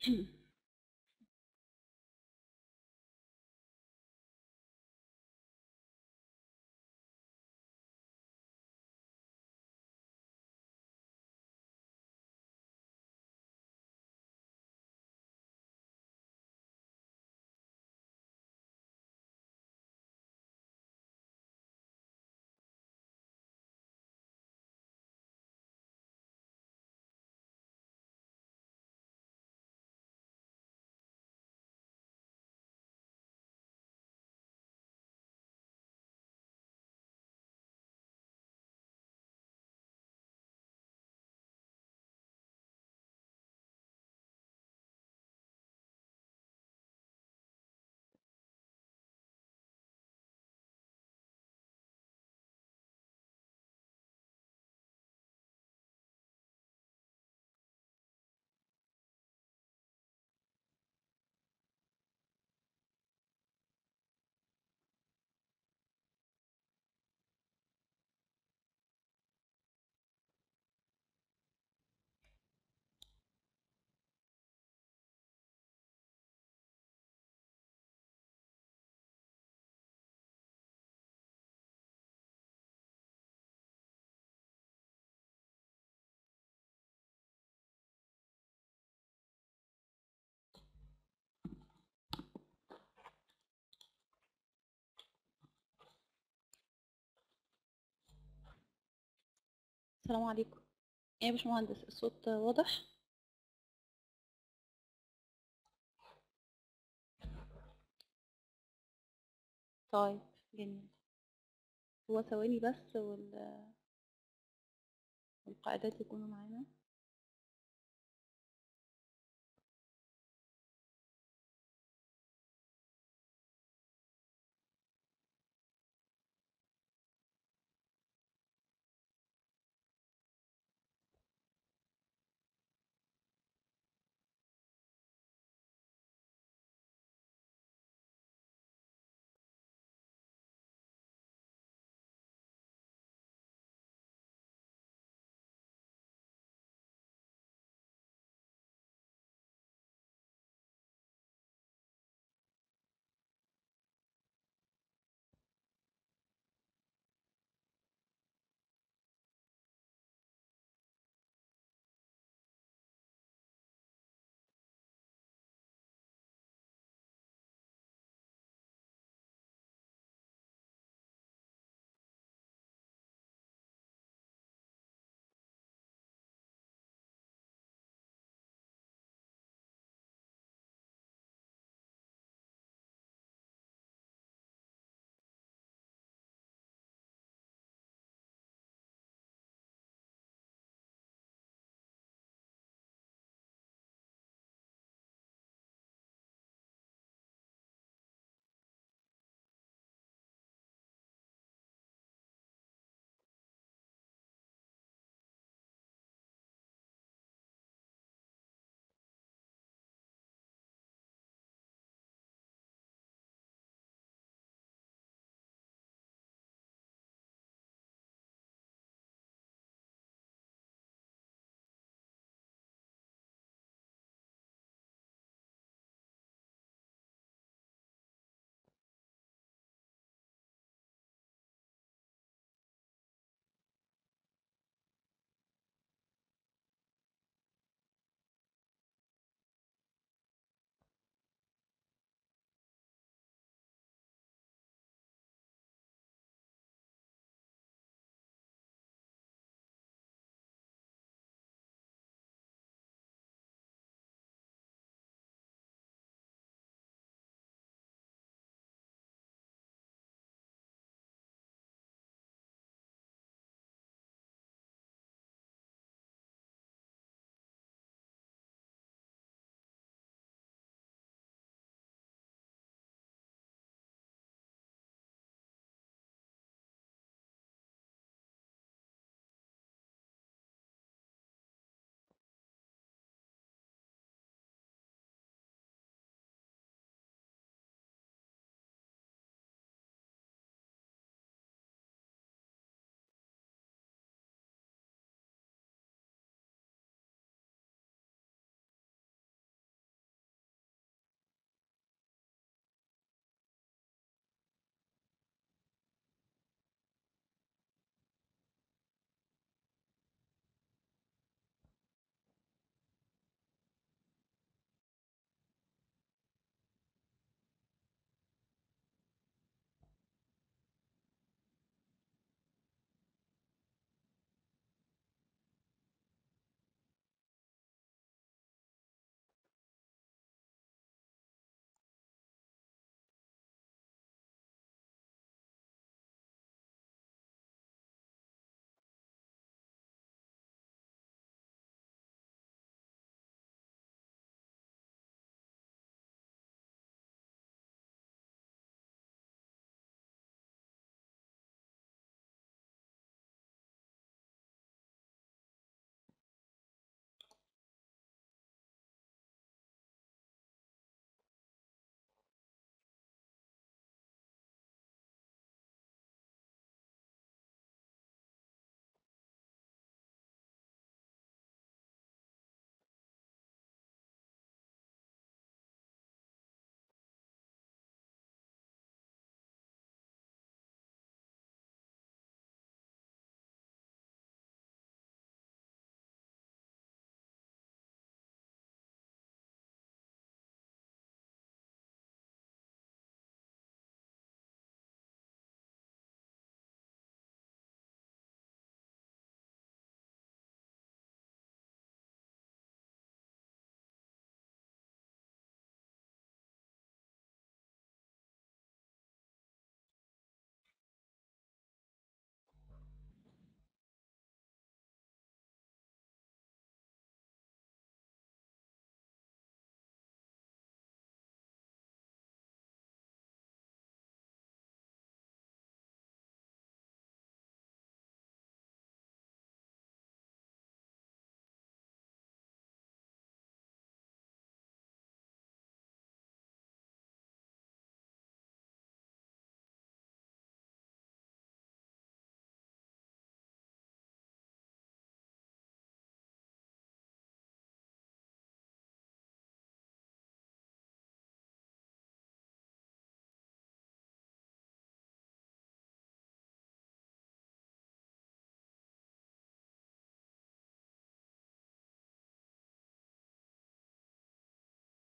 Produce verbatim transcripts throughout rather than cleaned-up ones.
السلام عليكم. ايه يا باشمهندس، الصوت واضح؟ طيب، جميل. هو ثواني بس وال- والقاعدات يكونوا معانا.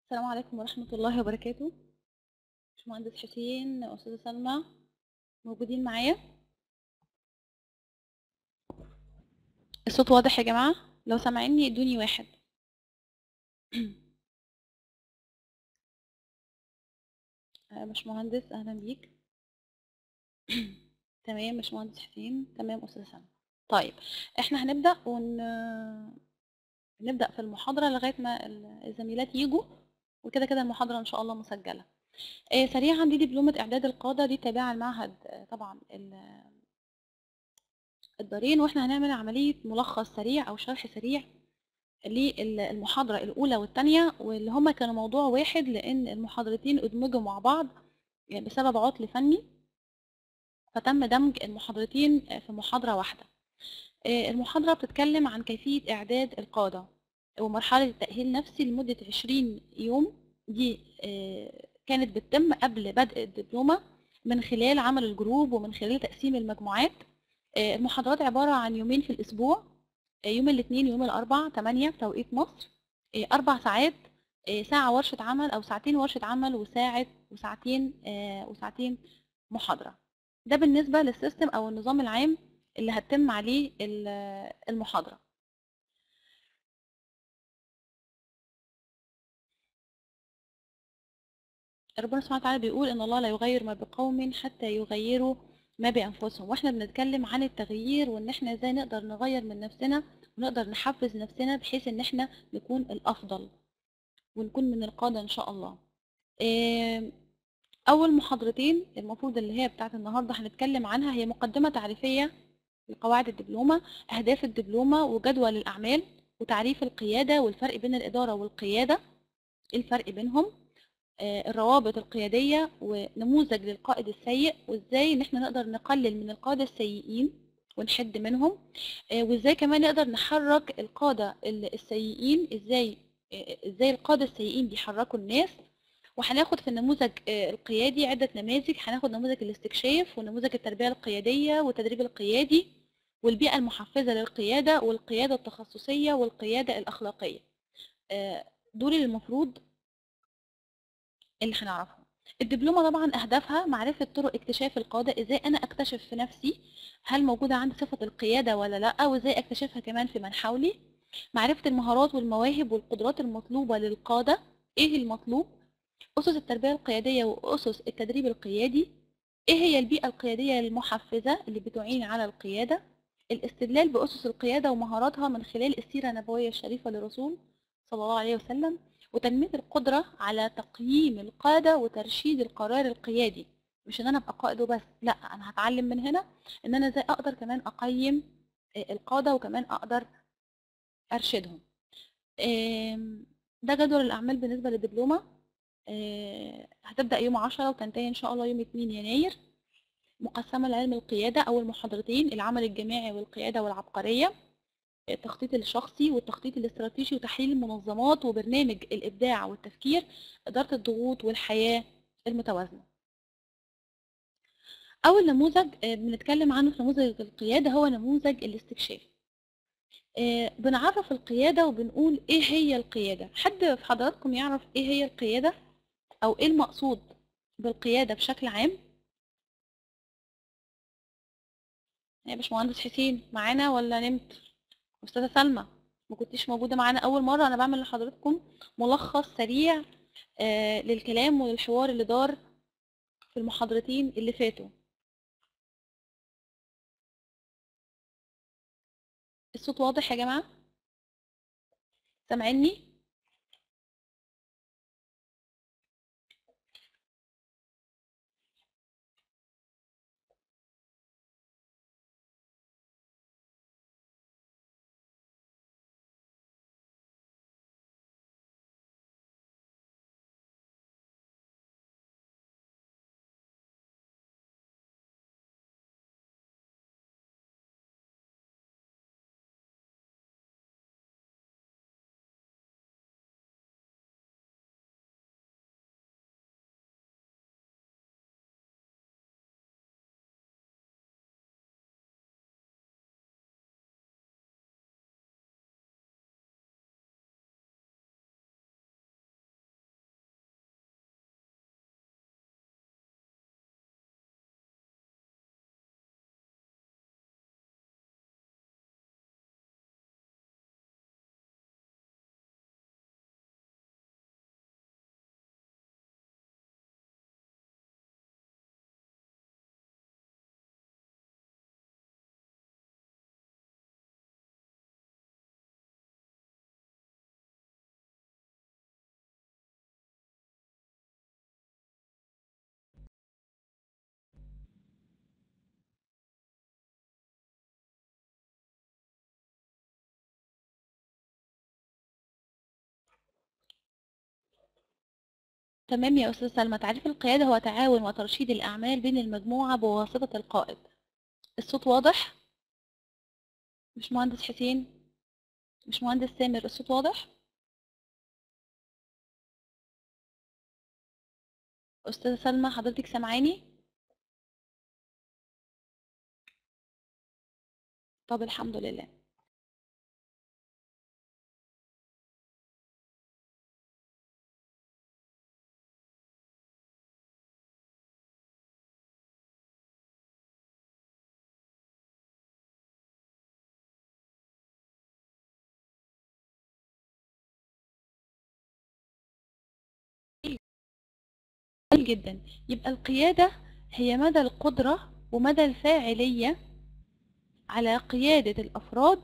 السلام عليكم ورحمة الله وبركاته. باشمهندس حسين، أستاذة سلمى، موجودين معايا؟ الصوت واضح يا جماعة؟ لو سامعيني ادوني واحد. آه، باشمهندس أهلا بيك. تمام باشمهندس حسين، تمام أستاذة سلمى. طيب احنا هنبدأ ون... نبدأ في المحاضرة لغاية ما الزميلات يجوا، وكده كده المحاضرة إن شاء الله مسجلة. آه، سريعا، دي دبلومة إعداد القادة، دي تابعة المعهد آه، طبعا ال- الدارين، واحنا هنعمل عملية ملخص سريع أو شرح سريع للمحاضرة الأولى والثانية، واللي هما كانوا موضوع واحد لأن المحاضرتين ادمجوا مع بعض يعني بسبب عطل فني، فتم دمج المحاضرتين في محاضرة واحدة. المحاضرة بتتكلم عن كيفية إعداد القادة ومرحلة التأهيل النفسي لمدة عشرين يوم. دي كانت بتتم قبل بدء الدبلومة من خلال عمل الجروب ومن خلال تقسيم المجموعات. المحاضرات عبارة عن يومين في الأسبوع، يوم الاثنين ويوم الأربع تمانية بتوقيت مصر، أربع ساعات، ساعة ورشة عمل أو ساعتين ورشة عمل وساعة وساعتين وساعتين محاضرة. ده بالنسبة للسيستم أو النظام العام اللي هتتم عليه المحاضرة. ربنا سبحانه وتعالى بيقول إن الله لا يغير ما بقوم حتى يغيروا ما بأنفسهم، واحنا بنتكلم عن التغيير وإن احنا ازاي نقدر نغير من نفسنا ونقدر نحفز نفسنا بحيث إن احنا نكون الأفضل ونكون من القادة إن شاء الله. أول محاضرتين المفروض اللي هي بتاعت النهاردة هنتكلم عنها هي مقدمة تعريفية لقواعد الدبلومة، أهداف الدبلومة وجدول الأعمال وتعريف القيادة والفرق بين الإدارة والقيادة، إيه الفرق بينهم، الروابط القيادية ونموذج للقائد السيء وإزاي إن احنا نقدر نقلل من القادة السيئين ونحد منهم، وإزاي كمان نقدر نحرك القادة السيئين، إزاي إزاي القادة السيئين بيحركوا الناس. وهناخد في النموذج القيادي عدة نماذج، هناخد نموذج الاستكشاف ونموذج التربية القيادية والتدريب القيادي والبيئة المحفزة للقيادة والقيادة التخصصية والقيادة الأخلاقية. دول المفروض اللي هنعرفهم. الدبلومة طبعا أهدافها معرفة طرق اكتشاف القادة، إزاي أنا أكتشف في نفسي هل موجودة عندي صفة القيادة ولا لأ، وإزاي أكتشفها كمان في من حولي. معرفة المهارات والمواهب والقدرات المطلوبة للقادة، إيه المطلوب. أسس التربية القيادية وأسس التدريب القيادي. إيه هي البيئة القيادية المحفزة اللي بتعين على القيادة. الاستدلال بأسس القيادة ومهاراتها من خلال السيرة النبوية الشريفة للرسول صلى الله عليه وسلم، وتنمية القدرة على تقييم القادة وترشيد القرار القيادي. مش ان انا ابقى قائد وبس، لا، انا هتعلم من هنا ان انا ازاي اقدر كمان اقيم القادة وكمان اقدر ارشدهم. ده جدول الاعمال بالنسبة للدبلومة. هتبدأ يوم عشرة وتنتهي ان شاء الله يوم اتنين يناير. مقسمة لعلم القيادة، اول محاضرتين العمل الجماعي والقيادة والعبقرية، التخطيط الشخصي والتخطيط الاستراتيجي وتحليل المنظمات وبرنامج الإبداع والتفكير، إدارة الضغوط والحياة المتوازنة. أول نموذج بنتكلم عنه في نموذج القيادة هو نموذج الاستكشاف. بنعرف القيادة وبنقول إيه هي القيادة. حد في حضراتكم يعرف إيه هي القيادة أو إيه المقصود بالقيادة بشكل عام؟ يا باشمهندس حسين معانا ولا نمت؟ أستاذة سلمى ما كنتيش موجودة معانا أول مرة، أنا بعمل لحضراتكم ملخص سريع آه للكلام وللحوار اللي دار في المحاضرتين اللي فاتوا. الصوت واضح يا جماعة؟ سامعيني؟ تمام يا أستاذة سلمى. تعريف القيادة هو تعاون وترشيد الأعمال بين المجموعة بواسطة القائد. الصوت واضح؟ مش مهندس حسين؟ مش مهندس سامر، الصوت واضح؟ أستاذة سلمى حضرتك سامعاني؟ طب الحمد لله. جميل جدا. يبقى القيادة هي مدى القدرة ومدى الفاعلية على قيادة الأفراد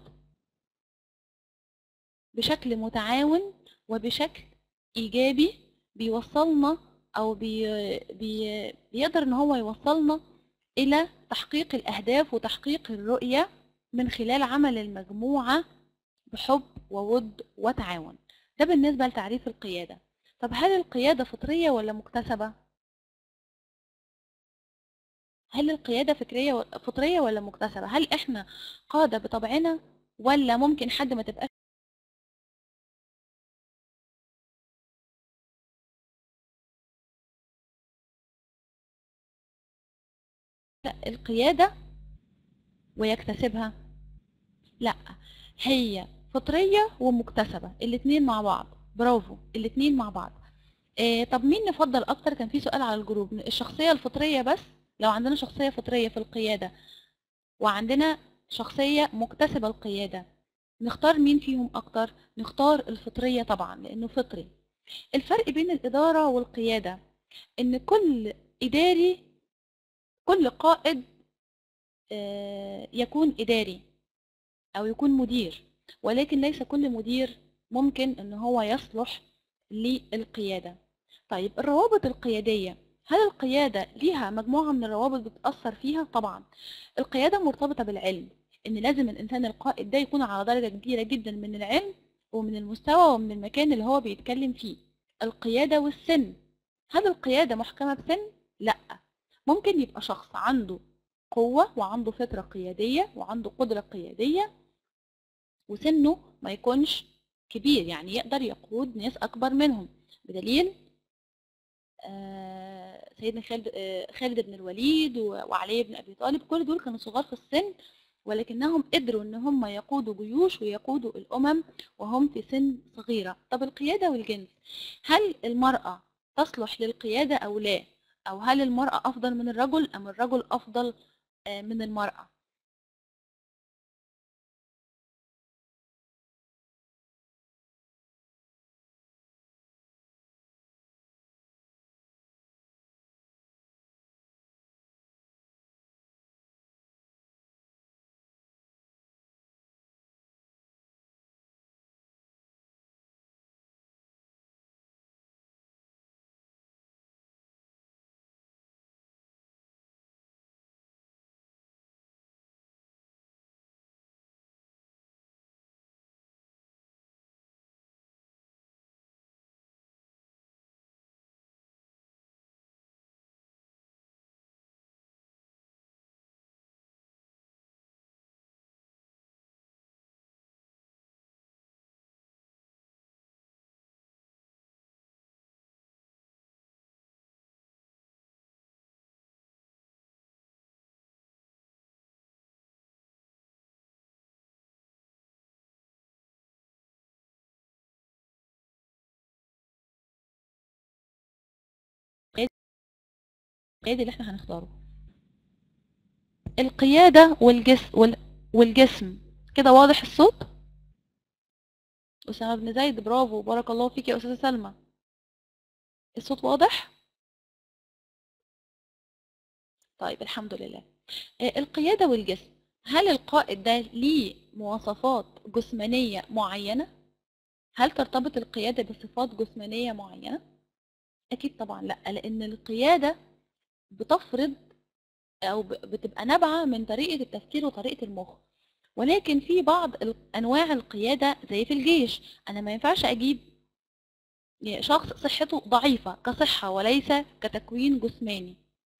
بشكل متعاون وبشكل إيجابي، بيوصلنا أو بي بي بيقدر إن هو يوصلنا إلى تحقيق الأهداف وتحقيق الرؤية من خلال عمل المجموعة بحب وود وتعاون. ده بالنسبة لتعريف القيادة. طب هل القيادة فطرية ولا مكتسبة؟ هل القيادة فكرية و- فطرية ولا مكتسبة؟ هل إحنا قادة بطبعنا ولا ممكن حد ما تبقاش؟ القيادة ويكتسبها؟ لا، هي فطرية ومكتسبة الاتنين مع بعض. برافو، الاتنين مع بعض. إيه طب مين نفضل اكتر؟ كان في سؤال على الجروب، الشخصية الفطرية بس؟ لو عندنا شخصية فطرية في القيادة وعندنا شخصية مكتسبة القيادة، نختار مين فيهم اكتر؟ نختار الفطرية طبعا لانه فطري. الفرق بين الإدارة والقيادة ان كل إداري، كل قائد آه، يكون إداري أو يكون مدير، ولكن ليس كل مدير ممكن إن هو يصلح للقيادة. طيب الروابط القيادية، هل القيادة ليها مجموعة من الروابط بتأثر فيها؟ طبعا. القيادة مرتبطة بالعلم، إن لازم الإنسان القائد ده يكون على درجة كبيرة جدا من العلم ومن المستوى ومن المكان اللي هو بيتكلم فيه. القيادة والسن، هل القيادة محكمة بسن؟ لا، ممكن يبقى شخص عنده قوة وعنده فطرة قيادية وعنده قدرة قيادية وسنه ما يكونش كبير، يعني يقدر يقود ناس أكبر منهم. بدليل آه، سيدنا خالد آه، خالد بن الوليد و- وعلي بن أبي طالب، كل دول كانوا صغار في السن ولكنهم قدروا إن هم يقودوا جيوش ويقودوا الأمم وهم في سن صغيرة. طب القيادة والجنس، هل المرأة تصلح للقيادة أو لا؟ أو هل المرأة أفضل من الرجل أم الرجل أفضل آه، من المرأة؟ القيادة اللي احنا هنختاره، القيادة والجسم وال... والجسم. كده واضح الصوت؟ أسامة بن زيد، برافو، بارك الله فيك يا أستاذة سلمى. الصوت واضح؟ طيب الحمد لله. آه، القيادة والجسم، هل القائد ده ليه مواصفات جسمانية معينة؟ هل ترتبط القيادة بصفات جسمانية معينة؟ أكيد طبعا لا، لأن القيادة بتفرض أو ب- بتبقى نابعة من طريقة التفكير وطريقة المخ. ولكن في بعض ال- أنواع القيادة زي في الجيش، أنا ما ينفعش أجيب شخص صحته ضعيفة كصحة وليس كتكوين جسماني،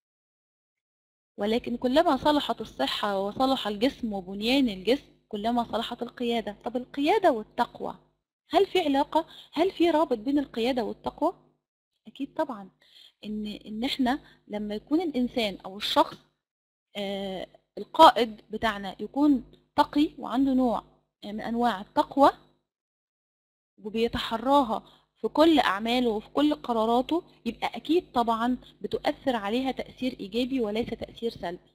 ولكن كلما صلحت الصحة وصلح الجسم وبنيان الجسم كلما صلحت القيادة. طب القيادة والتقوى، هل في علاقة؟ هل في رابط بين القيادة والتقوى؟ أكيد طبعا. إن إن إحنا لما يكون الإنسان أو الشخص آه القائد بتاعنا يكون تقي وعنده نوع من أنواع التقوى وبيتحراها في كل أعماله وفي كل قراراته، يبقى أكيد طبعا بتؤثر عليها تأثير إيجابي وليس تأثير سلبي.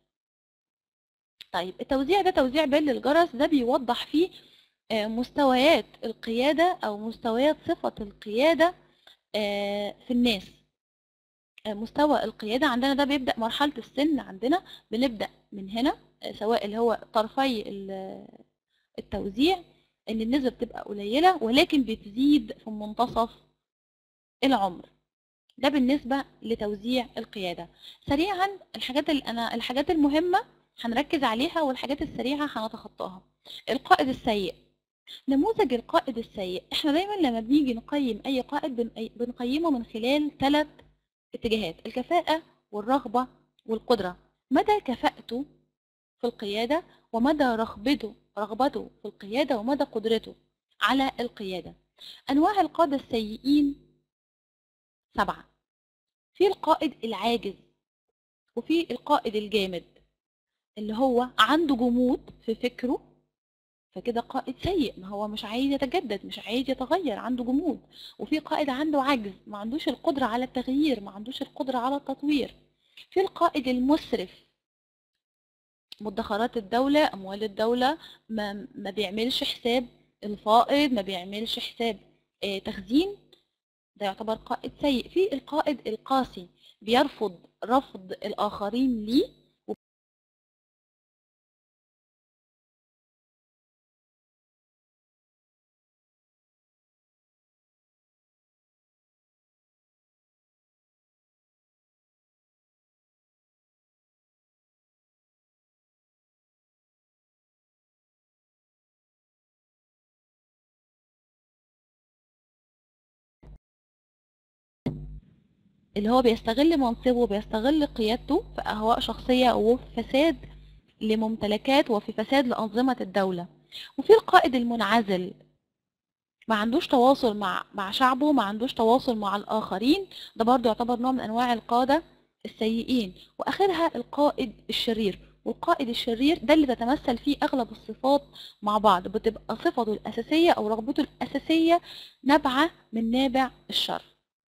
طيب التوزيع ده توزيع بيل الجرس، ده بيوضح فيه آه، مستويات القيادة أو مستويات صفة القيادة آه، في الناس. آه، مستوى القيادة عندنا ده بيبدأ مرحلة السن، عندنا بنبدأ من هنا آه، سواء اللي هو طرفي التوزيع، ان النسبة بتبقى قليلة ولكن بتزيد في منتصف العمر. ده بالنسبة لتوزيع القيادة. سريعا الحاجات اللي أنا الحاجات المهمة هنركز عليها والحاجات السريعة هنتخطاها. القائد السيء. نموذج القائد السيء، احنا دايما لما بنيجي نقيم أي قائد بنقيمه من خلال ثلاث اتجاهات: الكفاءة والرغبة والقدرة. مدى كفاءته في القيادة ومدى رغبته رغبته في القيادة ومدى قدرته على القيادة. أنواع القادة السيئين سبعة. في القائد العاجز، وفي القائد الجامد اللي هو عنده جمود في فكره، فكده قائد سيء، ما هو مش عايز يتجدد، مش عايز يتغير، عنده جمود. وفي قائد عنده عجز، ما عندوش القدرة على التغيير، ما عندوش القدرة على التطوير. في القائد المسرف، مدخرات الدولة، أموال الدولة، ما, ما بيعملش حساب الفائض، ما بيعملش حساب آه، تخزين، ده يعتبر قائد سيء. في القائد القاسي، بيرفض رفض الآخرين ليه، اللي هو بيستغل منصبه وبيستغل قيادته في أهواء شخصية وفي فساد لممتلكات وفي فساد لأنظمة الدولة. وفي القائد المنعزل، ما عندوش تواصل مع مع شعبه، ما عندوش تواصل مع الآخرين، ده برضه يعتبر نوع من أنواع القادة السيئين. وآخرها القائد الشرير. والقائد الشرير ده اللي تتمثل فيه أغلب الصفات مع بعض، بتبقى صفته الأساسية أو رغبته الأساسية نابعة من نابع الشر.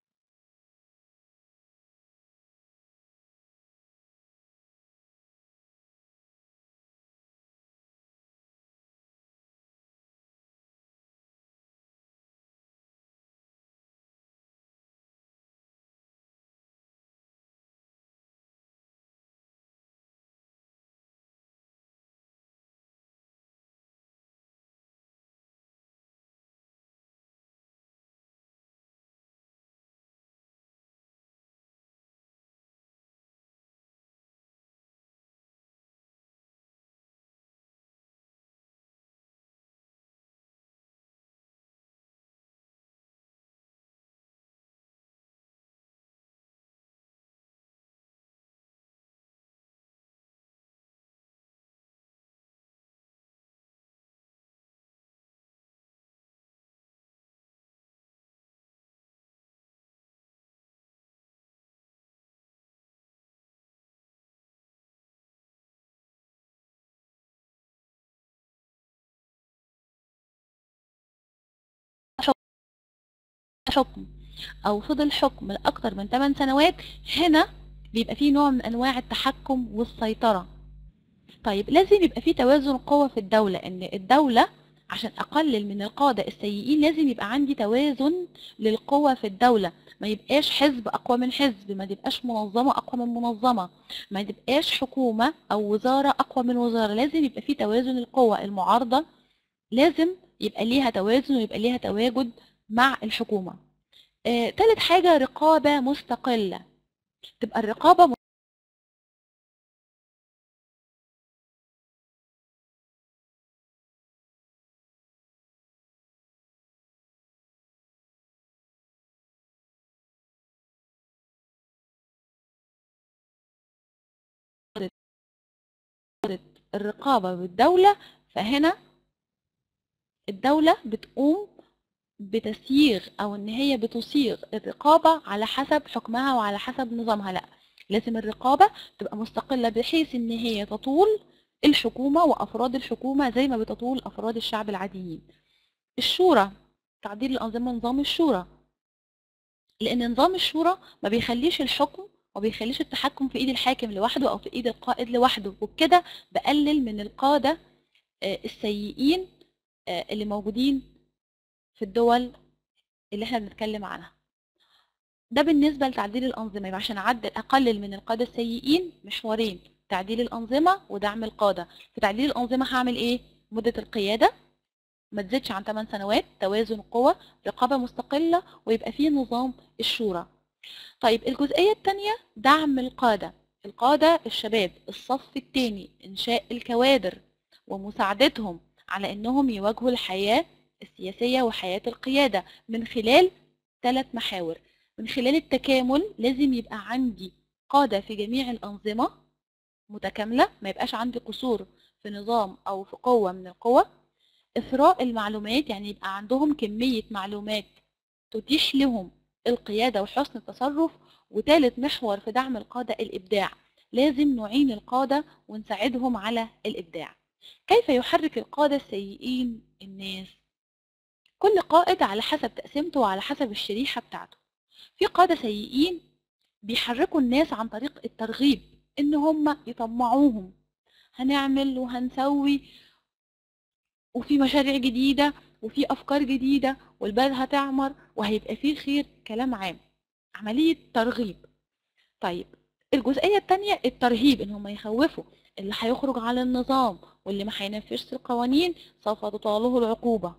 حكم أو فضل حكم لأكثر من ثمان سنوات، هنا بيبقى فيه نوع من أنواع التحكم والسيطرة. طيب لازم يبقى فيه توازن قوة في الدولة، إن الدولة عشان أقلل من القادة السيئين لازم يبقى عندي توازن للقوة في الدولة، ما يبقاش حزب أقوى من حزب، ما تبقاش منظمة أقوى من منظمة، ما تبقاش حكومة أو وزارة أقوى من وزارة، لازم يبقى فيه توازن القوة. المعارضة لازم يبقى ليها توازن ويبقى ليها تواجد مع الحكومة. آه، تالت حاجة رقابة مستقلة، تبقى الرقابة الرقابة بالدولة، فهنا الدولة بتقوم بتسيير أو إن هي بتصيغ الرقابة على حسب حكمها وعلى حسب نظامها. لأ، لازم الرقابة تبقى مستقلة بحيث إن هي تطول الحكومة وأفراد الحكومة زي ما بتطول أفراد الشعب العاديين. الشورى، تعديل الأنظمة، نظام الشورى، لأن نظام الشورى ما بيخليش الحكم وما بيخليش التحكم في إيد الحاكم لوحده أو في إيد القائد لوحده، وبكده بقلل من القادة السيئين اللي موجودين في الدول اللي احنا بنتكلم عنها. ده بالنسبة لتعديل الأنظمة. يبقى عشان أعدل أقلل من القادة السيئين محورين: تعديل الأنظمة ودعم القادة. في تعديل الأنظمة هعمل إيه؟ مدة القيادة ما تزيدش عن ثمان سنوات، توازن قوى، رقابة مستقلة، ويبقى فيه نظام الشورى. طيب الجزئية الثانية دعم القادة. القادة الشباب الصف الثاني، إنشاء الكوادر ومساعدتهم على إنهم يواجهوا الحياة السياسية وحياة القيادة من خلال ثلاث محاور. من خلال التكامل، لازم يبقى عندي قادة في جميع الأنظمة متكاملة، ما يبقاش عندي قصور في نظام أو في قوة من القوى. إثراء المعلومات، يعني يبقى عندهم كمية معلومات تتيح لهم القيادة وحسن التصرف. وثالث محور في دعم القادة الإبداع، لازم نعين القادة ونساعدهم على الإبداع. كيف يحرك القادة السيئين الناس؟ كل قائد على حسب تقسيمته وعلى حسب الشريحة بتاعته. في قادة سيئين بيحركوا الناس عن طريق الترغيب، إن هم يطمعوهم، هنعمل وهنسوي وفي مشاريع جديدة وفي أفكار جديدة والبلد هتعمر وهيبقى فيه خير، كلام عام، عملية ترغيب. طيب الجزئية الثانية الترهيب، إن هم يخوفوا اللي هيخرج على النظام واللي ما هينفذش القوانين سوف تطاله العقوبة.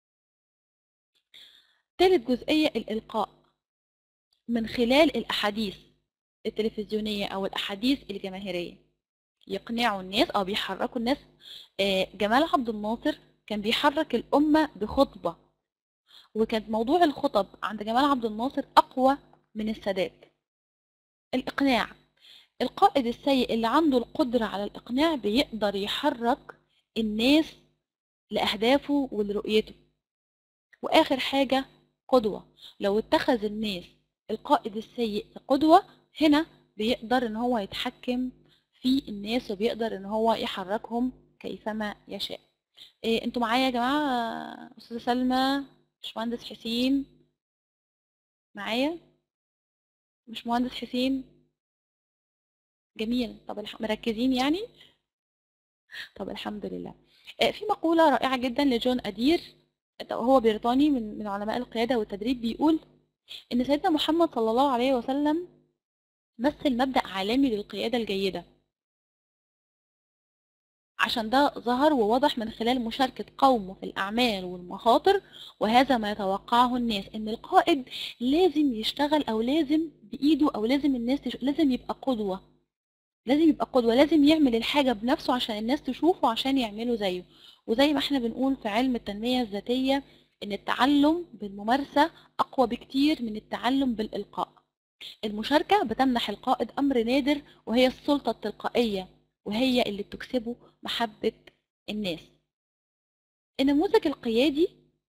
ثالث جزئية الإلقاء، من خلال الأحاديث التلفزيونية أو الأحاديث الجماهيرية يقنعوا الناس أو بيحركوا الناس. جمال عبد الناصر كان بيحرك الأمة بخطبة، وكان موضوع الخطب عند جمال عبد الناصر أقوى من السادات. الإقناع، القائد السيء اللي عنده القدرة على الإقناع بيقدر يحرك الناس لأهدافه ولرؤيته. وآخر حاجة قدوة، لو اتخذ الناس القائد السيء قدوة، هنا بيقدر ان هو يتحكم في الناس وبيقدر ان هو يحركهم كيفما يشاء. إيه انتوا معايا يا جماعة؟ أستاذة سلمى، باشمهندس حسين معايا؟ مش مهندس حسين؟ جميل. طب مركزين يعني؟ طب الحمد لله. إيه، في مقولة رائعة جدا لجون أدير، هو بريطاني من من علماء القيادة والتدريب، بيقول إن سيدنا محمد صلى الله عليه وسلم مثل مبدأ عالمي للقيادة الجيدة، عشان ده ظهر ووضح من خلال مشاركة قومه في الأعمال والمخاطر، وهذا ما يتوقعه الناس، إن القائد لازم يشتغل أو لازم بإيده أو لازم الناس تش... لازم يبقى قدوة، لازم يبقى قدوة، لازم يعمل الحاجة بنفسه عشان الناس تشوفه عشان يعملوا زيه. وزي ما احنا بنقول في علم التنمية الذاتية إن التعلم بالممارسة أقوى بكتير من التعلم بالإلقاء. المشاركة بتمنح القائد أمر نادر، وهي السلطة التلقائية، وهي اللي بتكسبه محبة الناس. النموذج القيادي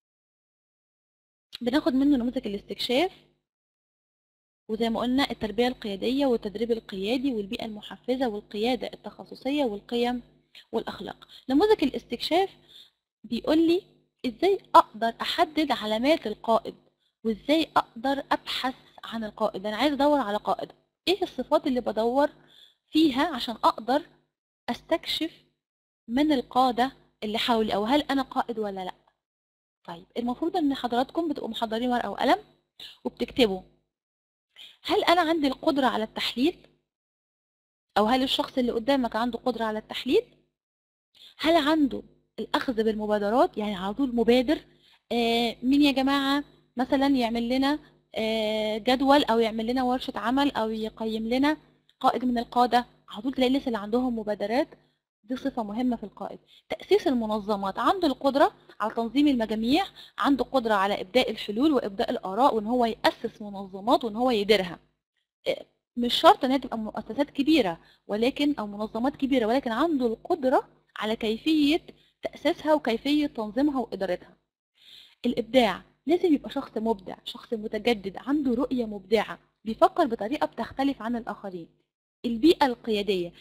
بناخد منه نموذج الاستكشاف، وزي ما قلنا التربية القيادية والتدريب القيادي والبيئة المحفزة والقيادة التخصصية والقيم والأخلاق. نموذج الاستكشاف بيقول لي إزاي أقدر أحدد علامات القائد، وإزاي أقدر أبحث عن القائد. أنا عايز أدور على قائد، إيه الصفات اللي بدور فيها عشان أقدر أستكشف من القادة اللي حولي، أو هل أنا قائد ولا لأ. طيب المفروض إن حضراتكم بتبقوا محضرين ورقة وقلم وبتكتبوا، هل أنا عندي القدرة على التحليل؟ أو هل الشخص اللي قدامك عنده قدرة على التحليل؟ هل عنده الأخذ بالمبادرات، يعني على طول مبادر؟ آه مين يا جماعة مثلا يعمل لنا آه جدول أو يعمل لنا ورشة عمل أو يقيم لنا قائد من القادة؟ على طول تلاقي الناس اللي عندهم مبادرات، دي صفة مهمة في القائد. تأسيس المنظمات، عنده القدرة على تنظيم المجاميع، عنده قدرة على إبداء الحلول وإبداء الآراء، وإن هو يأسس منظمات وإن هو يديرها. مش شرط انها تبقى مؤسسات كبيرة ولكن او منظمات كبيرة، ولكن عنده القدرة على كيفية تأسيسها وكيفية تنظيمها وإدارتها. الإبداع، لازم يبقى شخص مبدع، شخص متجدد، عنده رؤية مبدعة، بيفكر بطريقة بتختلف عن الآخرين. البيئة القيادية،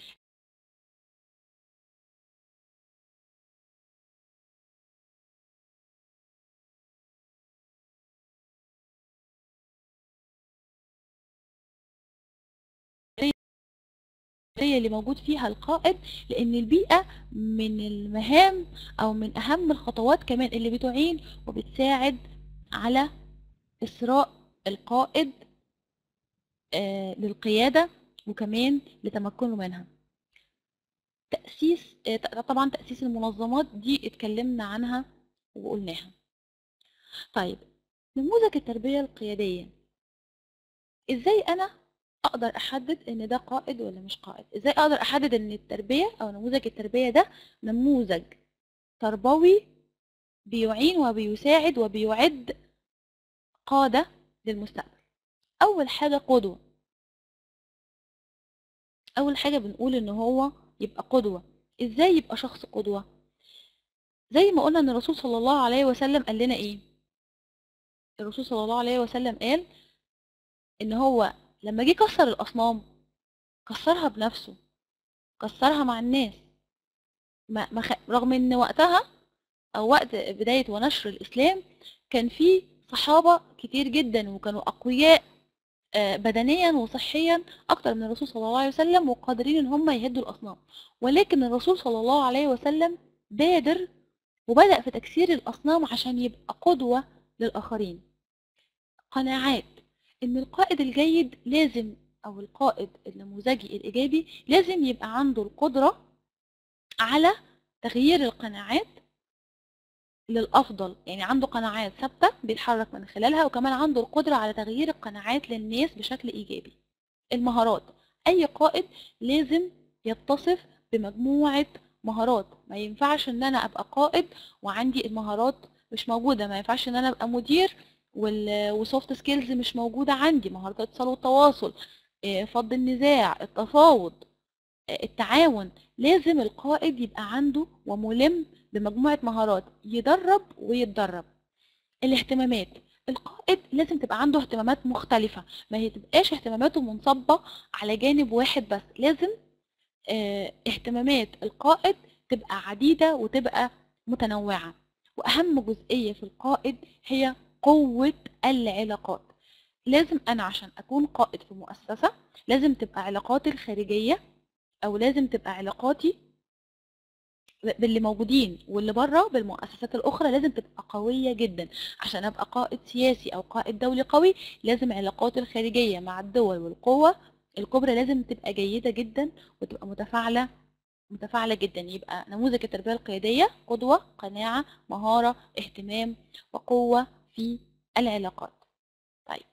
هي اللي موجود فيها القائد، لأن البيئة من المهام أو من أهم الخطوات كمان اللي بتعين وبتساعد على إثراء القائد آه، للقيادة وكمان لتمكنه منها. تأسيس آه، طبعا تأسيس المنظمات دي اتكلمنا عنها وقلناها. طيب، نموذج التربية القيادية، ازاي انا اقدر احدد ان ده قائد ولا مش قائد؟ ازاي اقدر احدد ان التربية او نموذج التربية ده نموذج تربوي بيعين وبيساعد وبيعد قادة للمستقبل؟ اول حاجة قدوة. اول حاجة بنقول ان هو يبقى قدوة. ازاي يبقى شخص قدوة؟ زي ما قلنا ان الرسول صلى الله عليه وسلم قال لنا ايه؟ الرسول صلى الله عليه وسلم قال ان هو لما جه كسر الاصنام كسرها بنفسه، كسرها مع الناس. ما ما خ... رغم ان وقتها او وقت بداية ونشر الاسلام كان في صحابة كتير جدا وكانوا اقوياء آه، بدنيا وصحيا اكتر من الرسول صلى الله عليه وسلم وقادرين ان هم يهدوا الاصنام، ولكن الرسول صلى الله عليه وسلم بادر وبدأ في تكسير الاصنام عشان يبقى قدوة للاخرين. قناعات ان القائد الجيد لازم، او القائد النموذجي الايجابي لازم يبقى عنده القدرة على تغيير القناعات للأفضل، يعني عنده قناعات ثابتة بيتحرك من خلالها، وكمان عنده القدرة على تغيير القناعات للناس بشكل إيجابي. المهارات، أي قائد لازم يتصف بمجموعة مهارات. ما ينفعش إن أنا أبقى قائد وعندي المهارات مش موجودة، ما ينفعش إن أنا أبقى مدير وسوفت سكيلز مش موجودة عندي، مهارات الاتصال والتواصل، آه، فض النزاع، التفاوض، التعاون. لازم القائد يبقى عنده وملم بمجموعة مهارات، يدرب ويتدرب. الاهتمامات، القائد لازم تبقى عنده اهتمامات مختلفة، ما هي تبقاش اهتماماته منصبة على جانب واحد بس، لازم اه اهتمامات القائد تبقى عديدة وتبقى متنوعة. وأهم جزئية في القائد هي قوة العلاقات. لازم أنا عشان أكون قائد في مؤسسة لازم تبقى علاقاتي الخارجية او لازم تبقى علاقاتي باللي موجودين واللي بره بالمؤسسات الاخرى لازم تبقى قويه جدا. عشان ابقى قائد سياسي او قائد دولي قوي لازم علاقاتي الخارجيه مع الدول والقوى الكبرى لازم تبقى جيده جدا وتبقى متفاعله متفاعله جدا. يبقى نموذج التربيه القياديه قدوه، قناعه، مهاره، اهتمام، وقوه في العلاقات. طيب،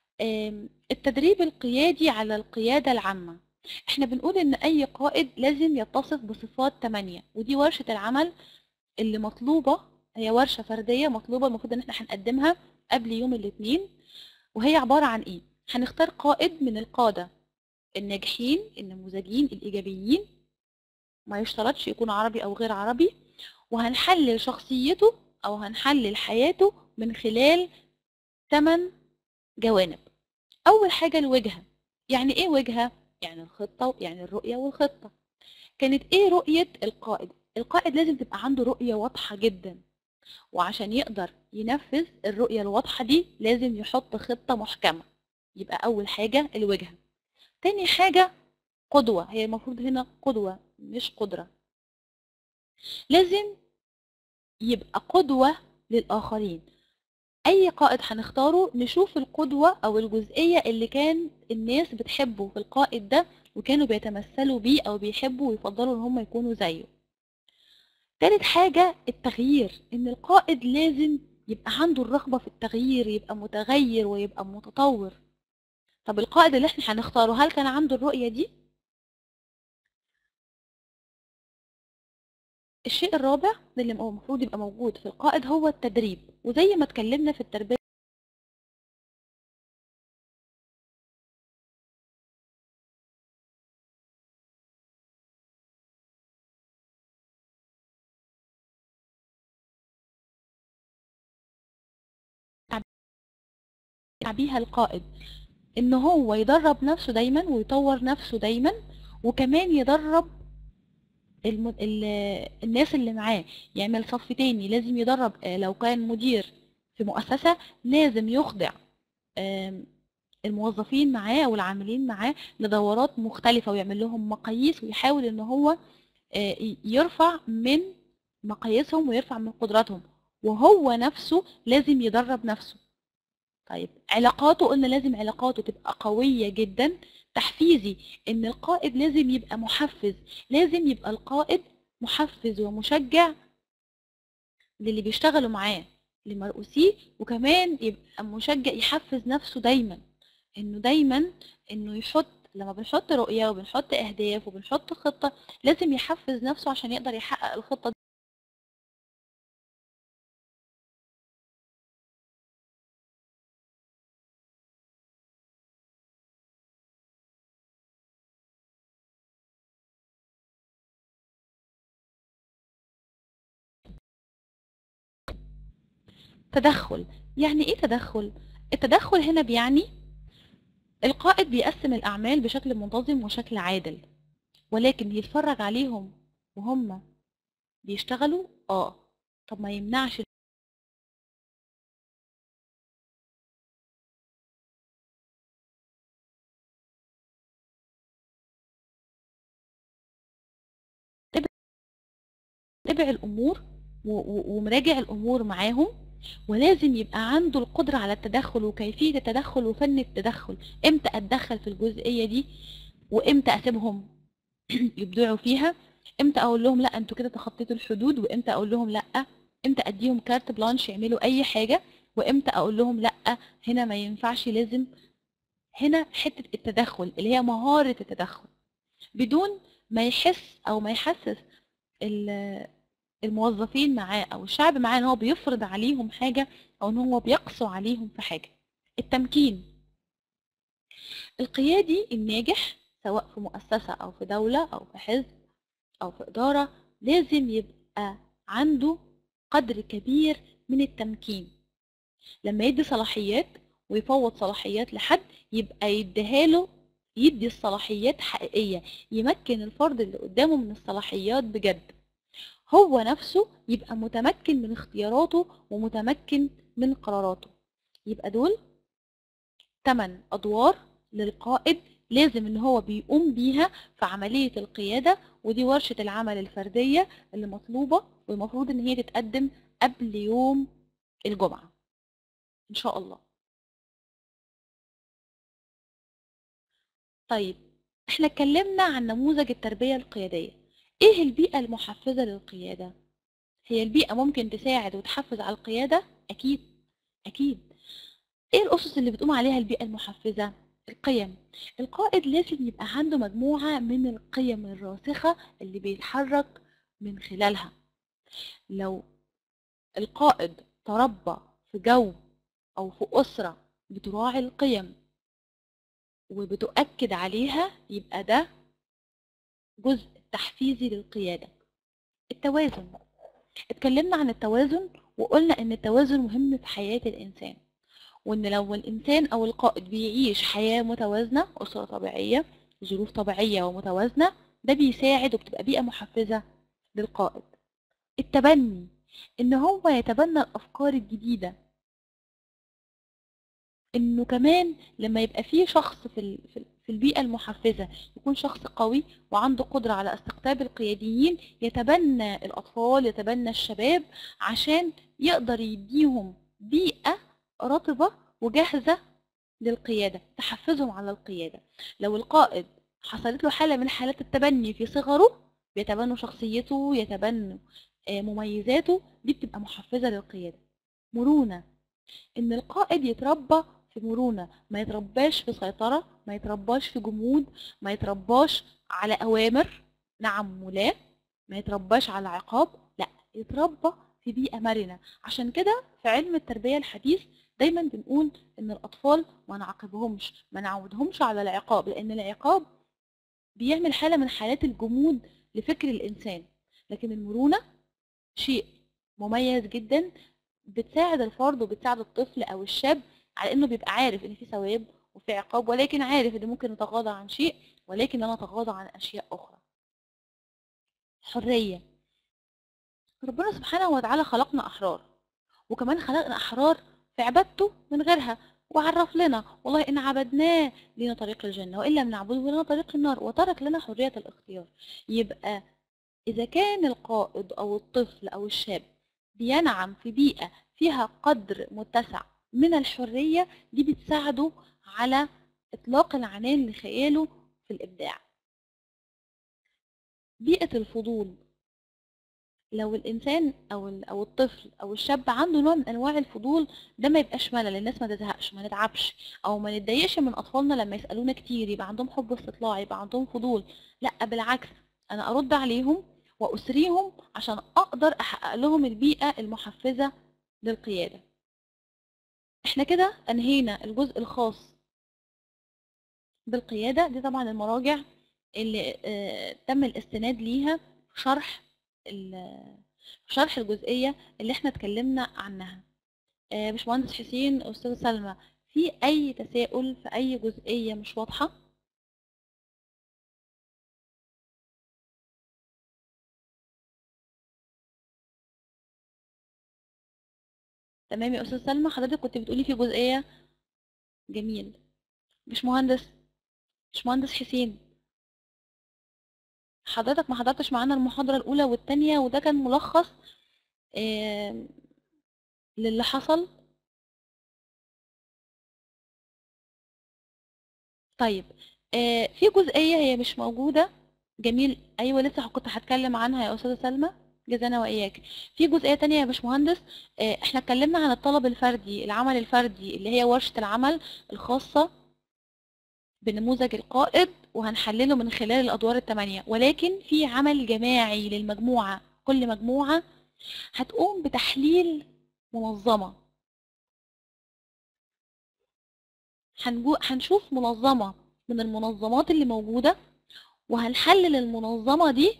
التدريب القيادي على القياده العامه. احنا بنقول ان اي قائد لازم يتصف بصفات ثمانية، ودي ورشة العمل اللي مطلوبة، هي ورشة فردية مطلوبة المفروض ان احنا هنقدمها قبل يوم الاثنين. وهي عبارة عن ايه؟ هنختار قائد من القادة الناجحين النموذجيين الايجابيين، ما يشترطش يكون عربي او غير عربي، وهنحلل شخصيته او هنحلل حياته من خلال ثمان جوانب. اول حاجة الوجهة. يعني ايه وجهة؟ يعني الخطة، يعني الرؤية والخطة. كانت ايه رؤية القائد؟ القائد لازم تبقى عنده رؤية واضحة جدا، وعشان يقدر ينفذ الرؤية الواضحة دي لازم يحط خطة محكمة. يبقى أول حاجة الوجهة. تاني حاجة قدوة، هي المفروض هنا قدوة مش قدرة. لازم يبقى قدوة للآخرين. أي قائد هنختاره نشوف القدوة أو الجزئية اللي كان الناس بتحبه في القائد ده وكانوا بيتمثلوا بيه أو بيحبوا ويفضلوا إن هم يكونوا زيه. تالت حاجة التغيير، إن القائد لازم يبقى عنده الرغبة في التغيير، يبقى متغير ويبقى متطور. طب القائد اللي احنا هنختاره هل كان عنده الرؤية دي؟ الشيء الرابع اللي المفروض يبقى موجود في القائد هو التدريب، وزي ما اتكلمنا في التربية بيها القائد ان هو يدرب نفسه دايما ويطور نفسه دايما، وكمان يدرب الم... ال... الناس اللي معاه، يعمل صف تاني. لازم يدرب، آه، لو كان مدير في مؤسسة لازم يخضع آم، الموظفين معاه او العاملين معاه لدورات مختلفة، ويعمل لهم مقاييس، ويحاول ان هو آه، ي- يرفع من مقاييسهم ويرفع من قدراتهم، وهو نفسه لازم يدرب نفسه. طيب علاقاته، قلنا لازم علاقاته تبقى قوية جدا. تحفيزي، ان القائد لازم يبقى محفز، لازم يبقى القائد محفز ومشجع للي بيشتغلوا معاه، لمرؤوسيه، وكمان يبقى مشجع يحفز نفسه دايما، انه دايما انه يحط، لما بنحط رؤية وبنحط اهداف وبنحط خطة لازم يحفز نفسه عشان يقدر يحقق الخطة دي. تدخل، يعني ايه تدخل؟ التدخل هنا بيعني القائد بيقسم الأعمال بشكل منتظم وشكل عادل، ولكن يتفرج عليهم وهم بيشتغلوا. اه، طب ما يمنعش يتابع الأمور و- و- ومراجع الأمور معاهم، ولازم يبقى عنده القدرة على التدخل وكيفية التدخل وفن التدخل. امتى اتدخل في الجزئية دي وامتى اسيبهم يبدعوا فيها، امتى اقول لهم لا انتوا كده تخطيتوا الحدود، وامتى اقول لهم لا، امتى اديهم كارت بلانش يعملوا اي حاجة، وامتى اقول لهم لا هنا ما ينفعش لازم. هنا حتة التدخل اللي هي مهارة التدخل، بدون ما يحس او ما يحسس ال- الموظفين معاه او الشعب معاه ان هو بيفرض عليهم حاجة او ان هو بيقسو عليهم في حاجة. التمكين، القيادي الناجح سواء في مؤسسة او في دولة او في حزب او في إدارة لازم يبقى عنده قدر كبير من التمكين. لما يدي صلاحيات ويفوض صلاحيات لحد يبقى يديها له، يدي الصلاحيات حقيقية، يمكن الفرد اللي قدامه من الصلاحيات بجد. هو نفسه يبقى متمكن من اختياراته ومتمكن من قراراته. يبقى دول ثمان أدوار للقائد لازم ان هو بيقوم بيها في عملية القيادة، ودي ورشة العمل الفردية اللي مطلوبة والمفروض ان هي تتقدم قبل يوم الجمعة ان شاء الله. طيب احنا اتكلمنا عن نموذج التربية القيادية. ايه البيئة المحفزة للقيادة؟ هي البيئة ممكن تساعد وتحفز على القيادة؟ اكيد، اكيد. ايه الاسس اللي بتقوم عليها البيئة المحفزة؟ القيم. القائد لازم يبقى عنده مجموعة من القيم الراسخة اللي بيتحرك من خلالها. لو القائد تربى في جو او في اسرة بتراعي القيم وبتؤكد عليها يبقى ده جزء تحفيزي للقيادة. التوازن، اتكلمنا عن التوازن وقلنا ان التوازن مهم في حياة الانسان، وان لو الانسان او القائد بيعيش حياة متوازنة، اسرة طبيعية، ظروف طبيعية ومتوازنة، ده بيساعد وبتبقى بيئة محفزة للقائد. التبني، ان هو يتبنى الافكار الجديدة، انه كمان لما يبقى فيه شخص في ال- في ال- في البيئة المحفزة يكون شخص قوي وعنده قدرة على استقطاب القياديين، يتبنى الأطفال، يتبنى الشباب، عشان يقدر يديهم بيئة رطبة وجاهزة للقيادة، تحفزهم على القيادة. لو القائد حصلت له حالة من حالات التبني في صغره، بيتبنوا شخصيته، يتبنوا آه، مميزاته، دي بتبقى محفزة للقيادة. مرونة، ان القائد يتربى في مرونة، ما يترباش في سيطرة، ما يترباش في جمود، ما يترباش على أوامر نعم ولا، ما يترباش على عقاب، لا، يتربى في بيئة مرنة. عشان كده في علم التربية الحديث دايما بنقول ان الأطفال ما نعاقبهمش، ما نعودهمش على العقاب، لأن العقاب بيعمل حالة من حالات الجمود لفكر الإنسان. لكن المرونة شيء مميز جدا، بتساعد الفرد وبتساعد الطفل أو الشاب على انه بيبقى عارف ان في ثواب وفي عقاب، ولكن عارف ان ممكن نتغاضى عن شيء، ولكن لا نتغاضى عن اشياء اخرى. حرية. ربنا سبحانه وتعالى خلقنا احرار، وكمان خلقنا احرار في عبادته من غيرها، وعرف لنا والله ان عبدناه لنا طريق الجنة، وان لم نعبده لنا طريق النار، وترك لنا حرية الاختيار. يبقى إذا كان القائد أو الطفل أو الشاب بينعم في بيئة فيها قدر متسع من الحرية، دي بتساعده على إطلاق العنان لخياله في الإبداع. بيئة الفضول. لو الإنسان أو أو الطفل أو الشاب عنده نوع من أنواع الفضول، ده ما يبقاش ملل، الناس ما تزهقش، ما نتعبش أو ما نتضايقش من أطفالنا لما يسألونا كتير، يبقى عندهم حب استطلاع، يبقى عندهم فضول. لا بالعكس، أنا أرد عليهم وأسريهم عشان أقدر أحقق لهم البيئة المحفزة للقيادة. احنا كده أنهينا الجزء الخاص بالقيادة. دي طبعا المراجع اللي آه، تم الاستناد ليها في شرح في شرح الجزئية اللي احنا اتكلمنا عنها. آه، باشمهندس حسين، أستاذة سلمى، في أي تساؤل في أي جزئية مش واضحة؟ تمام يا أستاذة سلمى، حضرتك كنت بتقولي في جزئية. جميل. باشمهندس باشمهندس حسين، حضرتك ما حضرتش معانا المحاضرة الأولى والتانية، وده كان ملخص آه، للي حصل. طيب، آه، في جزئية هي مش موجودة. جميل، أيوة لسه كنت هتكلم عنها يا أستاذة سلمى، جزانا وإياك. في جزئية تانية يا باشمهندس، آه، احنا اتكلمنا عن الطلب الفردي، العمل الفردي اللي هي ورشة العمل الخاصة بنموذج القائد، وهنحلله من خلال الأدوار الثمانية. ولكن في عمل جماعي للمجموعة، كل مجموعة هتقوم بتحليل منظمة. هنجو هنشوف منظمة من المنظمات اللي موجودة، وهنحلل المنظمة دي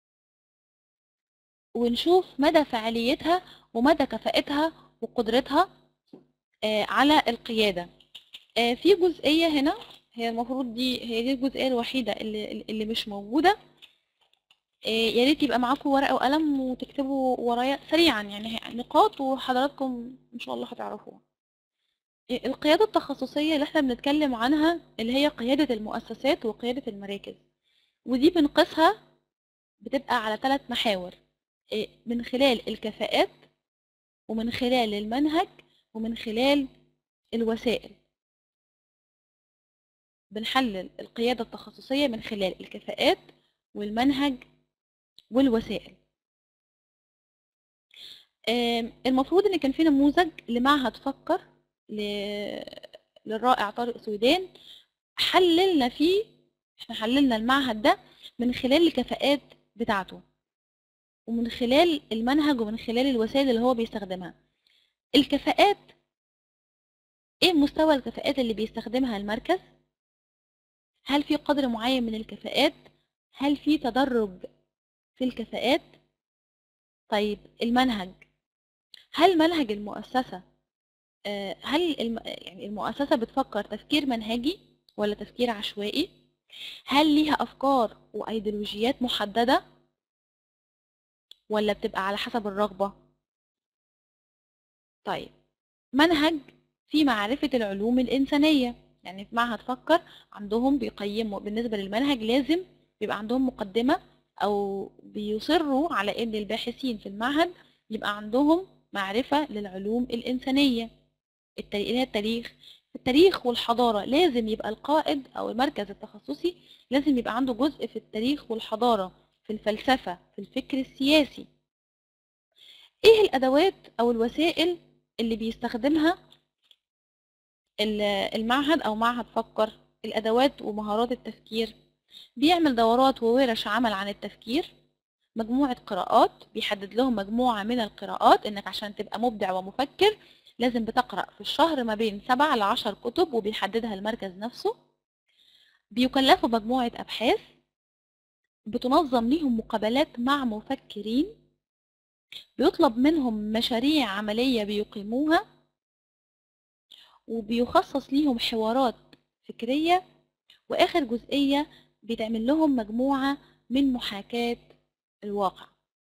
ونشوف مدى فعاليتها ومدى كفاءتها وقدرتها آه، على القيادة. آه، في جزئية هنا، هي المفروض دي هي دي الجزئية الوحيدة اللي, اللي مش موجودة. آه، يا ريت يبقى معاكم ورقة وقلم وتكتبوا ورايا سريعا، يعني هي نقاط وحضراتكم إن شاء الله هتعرفوها. آه، القيادة التخصصية اللي احنا بنتكلم عنها اللي هي قيادة المؤسسات وقيادة المراكز، ودي بنقيسها بتبقى على ثلاث محاور، آه، من خلال الكفاءات، ومن خلال المنهج، ومن خلال الوسائل. بنحلل القيادة التخصصية من خلال الكفاءات والمنهج والوسائل. آم، المفروض ان كان في نموذج لمعهد فكر ل- للرائع طارق سويدان، حللنا فيه، احنا حللنا المعهد ده من خلال الكفاءات بتاعته، ومن خلال المنهج، ومن خلال الوسائل اللي هو بيستخدمها. الكفاءات، ايه مستوى الكفاءات اللي بيستخدمها المركز؟ هل في قدر معين من الكفاءات؟ هل في تدرج في الكفاءات؟ طيب المنهج، هل منهج المؤسسة آه، هل الم... يعني المؤسسة بتفكر تفكير منهجي ولا تفكير عشوائي؟ هل ليها أفكار وأيديولوجيات محددة ولا بتبقى على حسب الرغبة؟ طيب، منهج في معرفة العلوم الإنسانية، يعني في معهد فكر عندهم بيقيموا بالنسبة للمنهج لازم بيبقى عندهم مقدمة، أو بيصروا على إن الباحثين في المعهد يبقى عندهم معرفة للعلوم الإنسانية. التاريخ، اللي هي التاريخ التاريخ والحضارة، لازم يبقى القائد أو المركز التخصصي لازم يبقى عنده جزء في التاريخ والحضارة، في الفلسفة، في الفكر السياسي. إيه الأدوات أو الوسائل اللي بيستخدمها المعهد أو معهد فكر؟ الأدوات ومهارات التفكير، بيعمل دورات وورش عمل عن التفكير، مجموعة قراءات، بيحدد لهم مجموعة من القراءات، إنك عشان تبقى مبدع ومفكر لازم بتقرأ في الشهر ما بين سبع لعشر كتب، وبيحددها المركز نفسه. بيكلفوا مجموعة أبحاث، بتنظم ليهم مقابلات مع مفكرين، بيطلب منهم مشاريع عملية بيقيموها، وبيخصص ليهم حوارات فكرية، وآخر جزئية بيتعمل لهم مجموعة من محاكاة الواقع.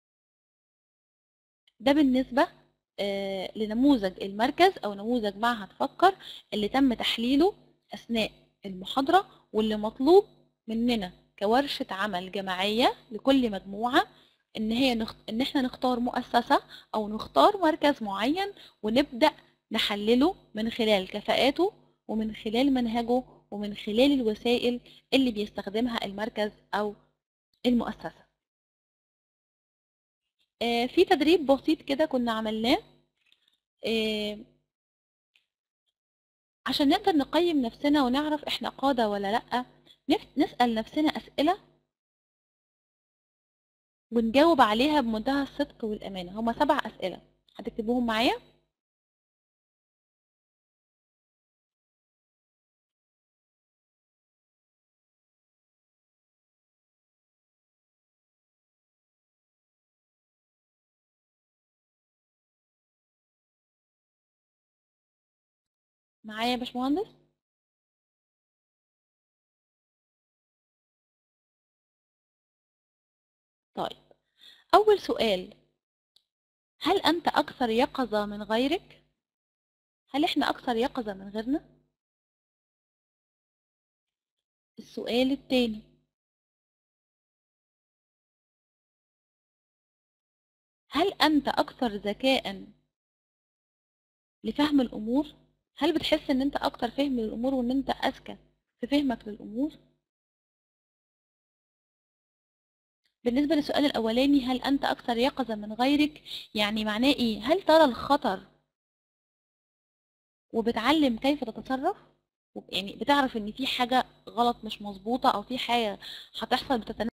ده بالنسبة آه، لنموذج المركز أو نموذج معهد فكر اللي تم تحليله أثناء المحاضرة، واللي مطلوب مننا كورشة عمل جماعية لكل مجموعة إن هي نخت... إن إحنا نختار مؤسسة أو نختار مركز معين ونبدأ نحلله من خلال كفاءاته ومن خلال منهجه ومن خلال الوسائل اللي بيستخدمها المركز أو المؤسسة. آه، في تدريب بسيط كده كنا عملناه آه، عشان نقدر نقيم نفسنا ونعرف احنا قادة ولا لأ. نف- نسأل نفسنا أسئلة ونجاوب عليها بمنتهى الصدق والأمانة. هما سبع أسئلة، هتكتبوهم معايا. معايا يا باشمهندس؟ طيب، أول سؤال: هل أنت أكثر يقظة من غيرك؟ هل احنا أكثر يقظة من غيرنا؟ السؤال التاني: هل أنت أكثر ذكاء لفهم الأمور؟ هل بتحس إن أنت أكثر فهم للأمور وإن أنت أذكى في فهمك للأمور؟ بالنسبة للسؤال الأولاني، هل أنت أكثر يقظة من غيرك، يعني معناه إيه؟ هل ترى الخطر وبتعلم كيف تتصرف؟ يعني بتعرف إن في حاجة غلط مش مظبوطة أو في حاجة هتحصل بتتنبأ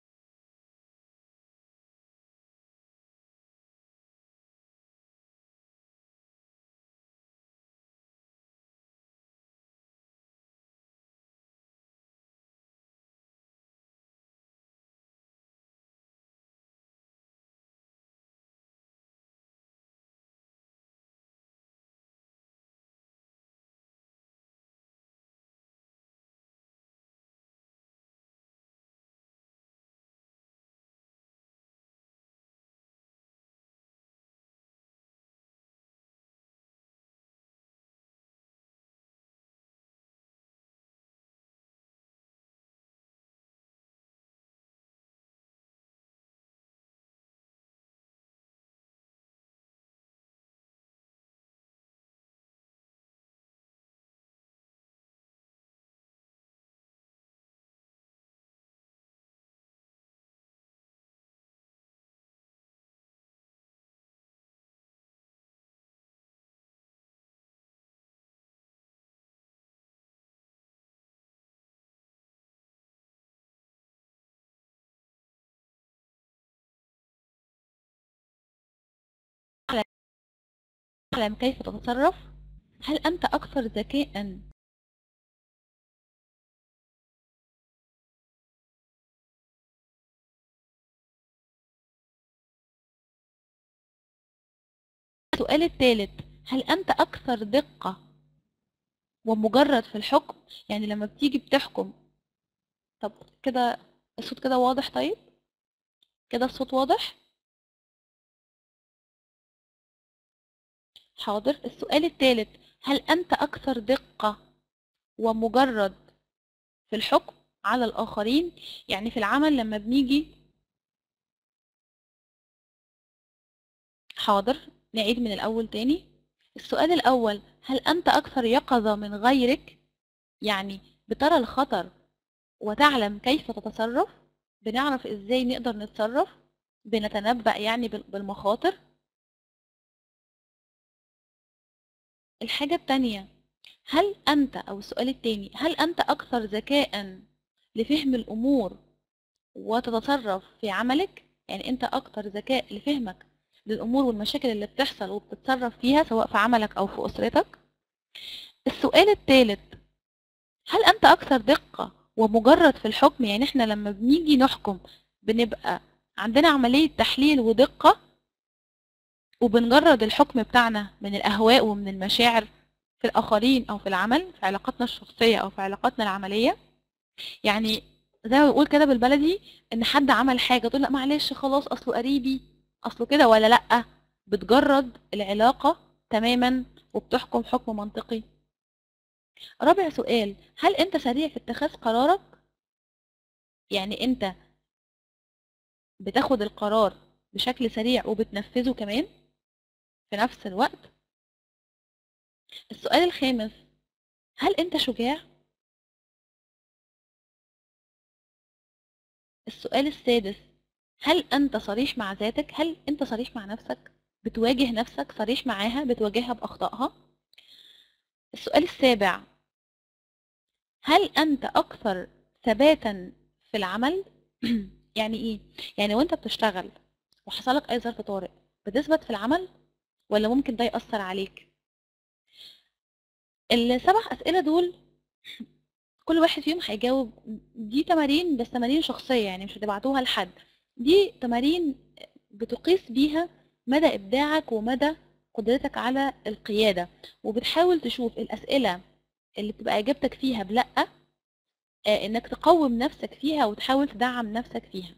تعلم كيف تتصرف؟ هل أنت أكثر ذكاء؟ السؤال الثالث: هل أنت أكثر دقة ومجرد في الحكم؟ يعني لما بتيجي بتحكم. طب كده الصوت كده واضح؟ طيب كده الصوت واضح؟ حاضر. السؤال الثالث: هل أنت أكثر دقة ومجرد في الحكم على الآخرين؟ يعني في العمل لما بنيجي. حاضر، نعيد من الأول تاني. السؤال الأول: هل أنت أكثر يقظة من غيرك؟ يعني بترى الخطر وتعلم كيف تتصرف، بنعرف إزاي نقدر نتصرف، بنتنبأ يعني بال- بالمخاطر. الحاجة التانية: هل أنت، أو السؤال التاني، هل أنت أكثر ذكاء لفهم الأمور وتتصرف في عملك؟ يعني أنت أكثر ذكاء لفهمك للأمور والمشاكل اللي بتحصل وبتتصرف فيها سواء في عملك أو في أسرتك. السؤال الثالث: هل أنت أكثر دقة ومجرد في الحكم؟ يعني إحنا لما بنيجي نحكم بنبقى عندنا عملية تحليل ودقة وبنجرد الحكم بتاعنا من الأهواء ومن المشاعر. في الآخرين أو في العمل، في علاقاتنا الشخصية أو في علاقاتنا العملية. يعني زي ما بنقول كده بالبلدي، إن حد عمل حاجة تقول لأ معلش خلاص أصله قريبي، أصله كده، ولا لأ، بتجرد العلاقة تماما وبتحكم حكم منطقي. رابع سؤال: هل أنت سريع في اتخاذ قرارك؟ يعني أنت بتاخد القرار بشكل سريع وبتنفذه كمان في نفس الوقت. السؤال الخامس: هل أنت شجاع؟ السؤال السادس: هل أنت صريح مع ذاتك؟ هل أنت صريح مع نفسك؟ بتواجه نفسك، صريح معاها، بتواجهها بأخطائها؟ السؤال السابع: هل أنت أكثر ثباتا في العمل؟ يعني إيه؟ يعني وأنت بتشتغل وحصلك أي ظرف طارئ، بتثبت في العمل ولا ممكن ده يأثر عليك؟ السبع أسئلة دول كل واحد فيهم هيجاوب. دي تمارين بس تمارين شخصية، يعني مش هتبعتوها لحد. دي تمارين بتقيس بيها مدى إبداعك ومدى قدرتك على القيادة، وبتحاول تشوف الأسئلة اللي بتبقى إجابتك فيها بلأ، آه، إنك تقوم نفسك فيها وتحاول تدعم نفسك فيها.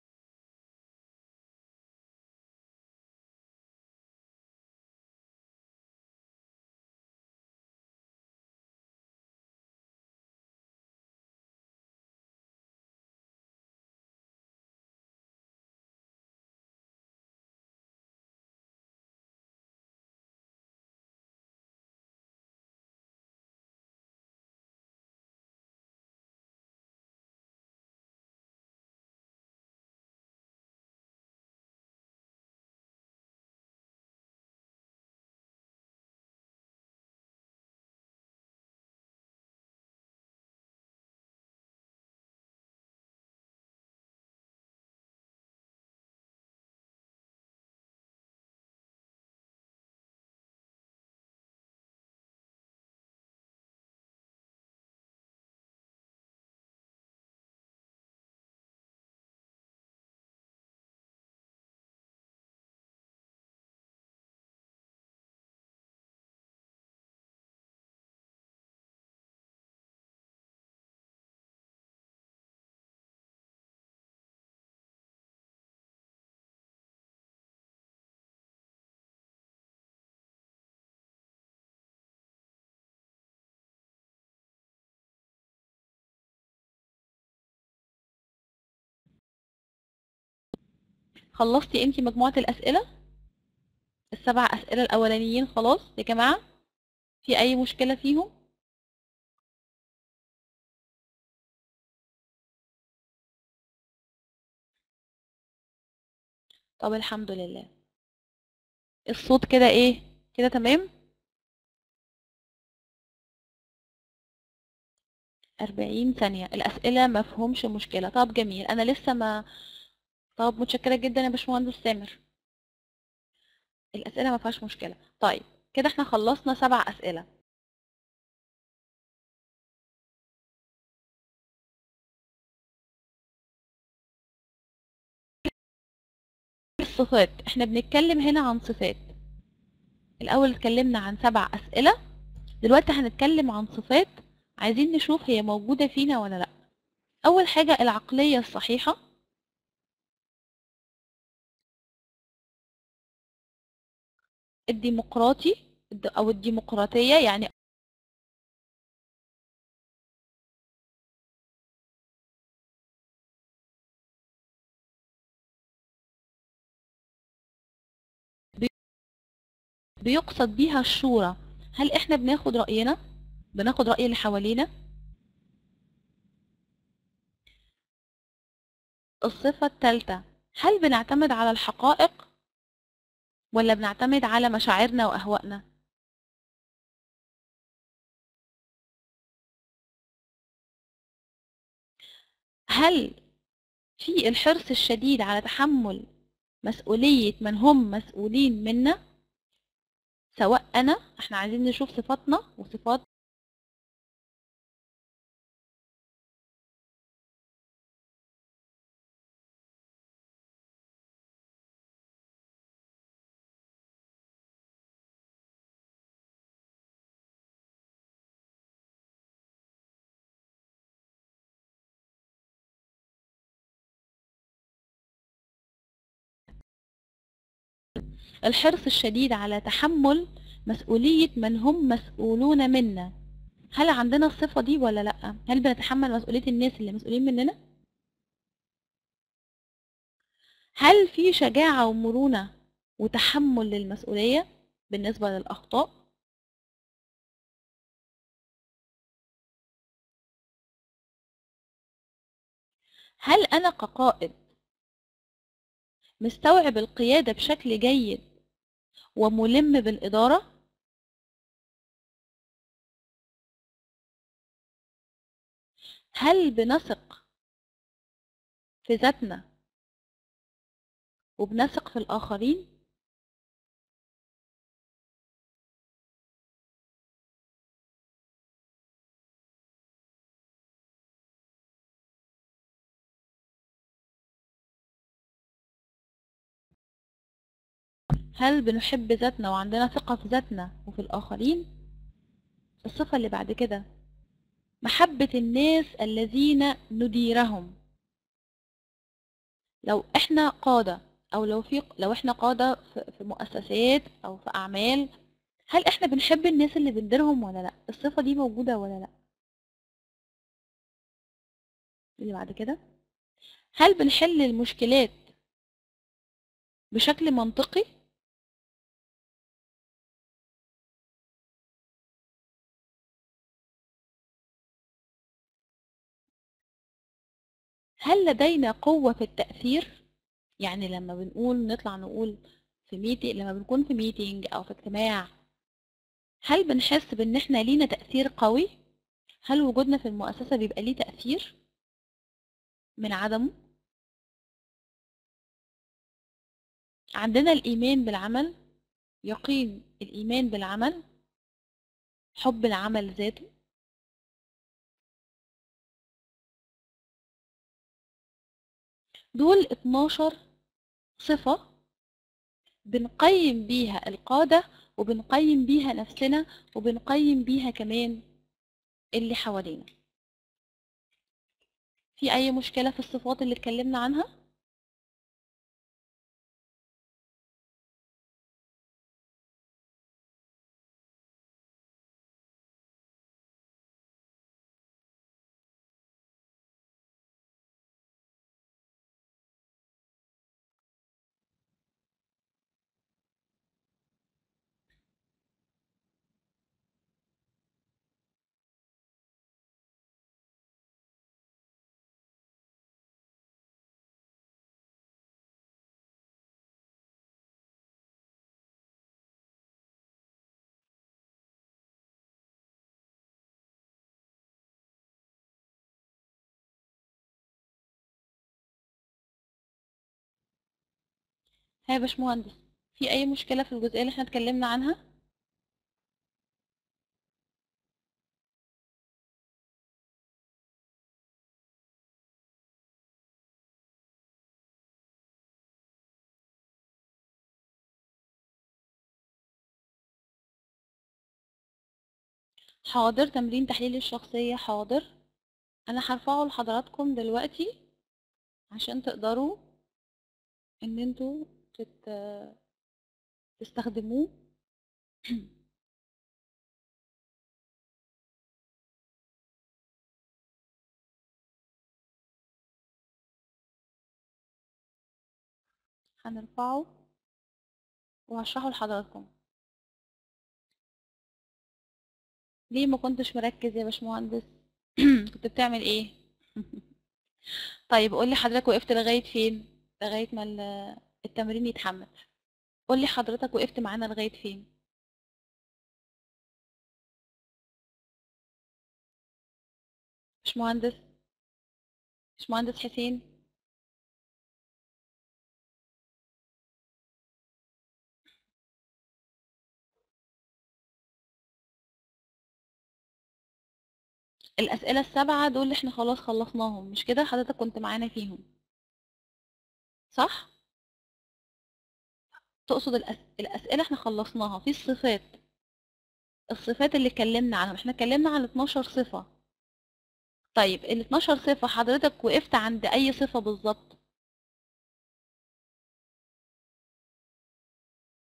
خلصتي انتي مجموعة الأسئلة؟ السبع أسئلة الأولانيين خلاص يا جماعة؟ في أي مشكلة فيهم؟ طب الحمد لله. الصوت كده ايه؟ كده تمام؟ أربعين ثانية الأسئلة مفهومش مشكلة. طب جميل، أنا لسه ما. طب متشكرة جدا يا باشمهندس سامر. الأسئلة ما فيهاش مشكلة. طيب كده احنا خلصنا سبع أسئلة. الصفات، احنا بنتكلم هنا عن صفات. الأول اتكلمنا عن سبع أسئلة، دلوقتي هنتكلم عن صفات عايزين نشوف هي موجودة فينا ولا لأ. أول حاجة العقلية الصحيحة، الديمقراطي أو الديمقراطية، يعني بيقصد بيها الشورى. هل احنا بناخد رأينا؟ بناخد رأي اللي حوالينا؟ الصفة الثالثة: هل بنعتمد على الحقائق ولا بنعتمد على مشاعرنا وأهوائنا؟ هل في الحرص الشديد على تحمل مسؤولية من هم مسؤولين منا، سواء أنا، احنا عايزين نشوف صفاتنا وصفات الحرص الشديد على تحمل مسؤولية من هم مسؤولون منا. هل عندنا الصفة دي ولا لأ؟ هل بنتحمل مسؤولية الناس اللي مسؤولين مننا؟ هل في شجاعة ومرونة وتحمل للمسؤولية بالنسبة للأخطاء؟ هل أنا كقائد مستوعب القيادة بشكل جيد وملم بالإدارة؟ هل بنثق في ذاتنا وبنثق في الآخرين؟ هل بنحب ذاتنا وعندنا ثقة في ذاتنا وفي الآخرين؟ الصفة اللي بعد كده محبة الناس الذين نديرهم. لو احنا قادة او لو في لو احنا قادة في في مؤسسات او في اعمال، هل احنا بنحب الناس اللي بنديرهم ولا لا؟ الصفة دي موجودة ولا لا؟ اللي بعد كده، هل بنحل المشكلات بشكل منطقي؟ هل لدينا قوة في التأثير؟ يعني لما بنقول نطلع نقول في ميتنج، لما بنكون في ميتنج او في اجتماع، هل بنحس بان احنا لينا تأثير قوي؟ هل وجودنا في المؤسسة بيبقى ليه تأثير من عدمه؟ عندنا الإيمان بالعمل، يقين الإيمان بالعمل، حب العمل ذاته. دول اتناشر صفة بنقيم بيها القادة وبنقيم بيها نفسنا وبنقيم بيها كمان اللي حوالينا. في أي مشكلة في الصفات اللي اتكلمنا عنها؟ ها يا باشمهندس، في أي مشكلة في الجزئية اللي احنا اتكلمنا عنها؟ حاضر، تمرين تحليل الشخصية، حاضر. أنا هرفعه لحضراتكم دلوقتي عشان تقدروا إن انتوا تت... تستخدموه. هنرفعه وهشرحه لحضراتكم. ليه ما كنتش مركز يا باشمهندس؟ كنت بتعمل ايه؟ طيب قولي حضرتك وقفت لغاية فين؟ لغاية ما ال- التمرين يتحمل. قولي حضرتك وقفت معانا لغاية فين؟ باشمهندس، باشمهندس حسين. الأسئلة السبعة دول اللي احنا خلاص خلصناهم، مش كده؟ حضرتك كنت معانا فيهم صح؟ تقصد الأس... الأسئلة احنا خلصناها في الصفات. الصفات اللي اتكلمنا عنها، احنا اتكلمنا عن اتناشر صفة. طيب ال اتناشر صفة حضرتك وقفت عند أي صفة بالظبط؟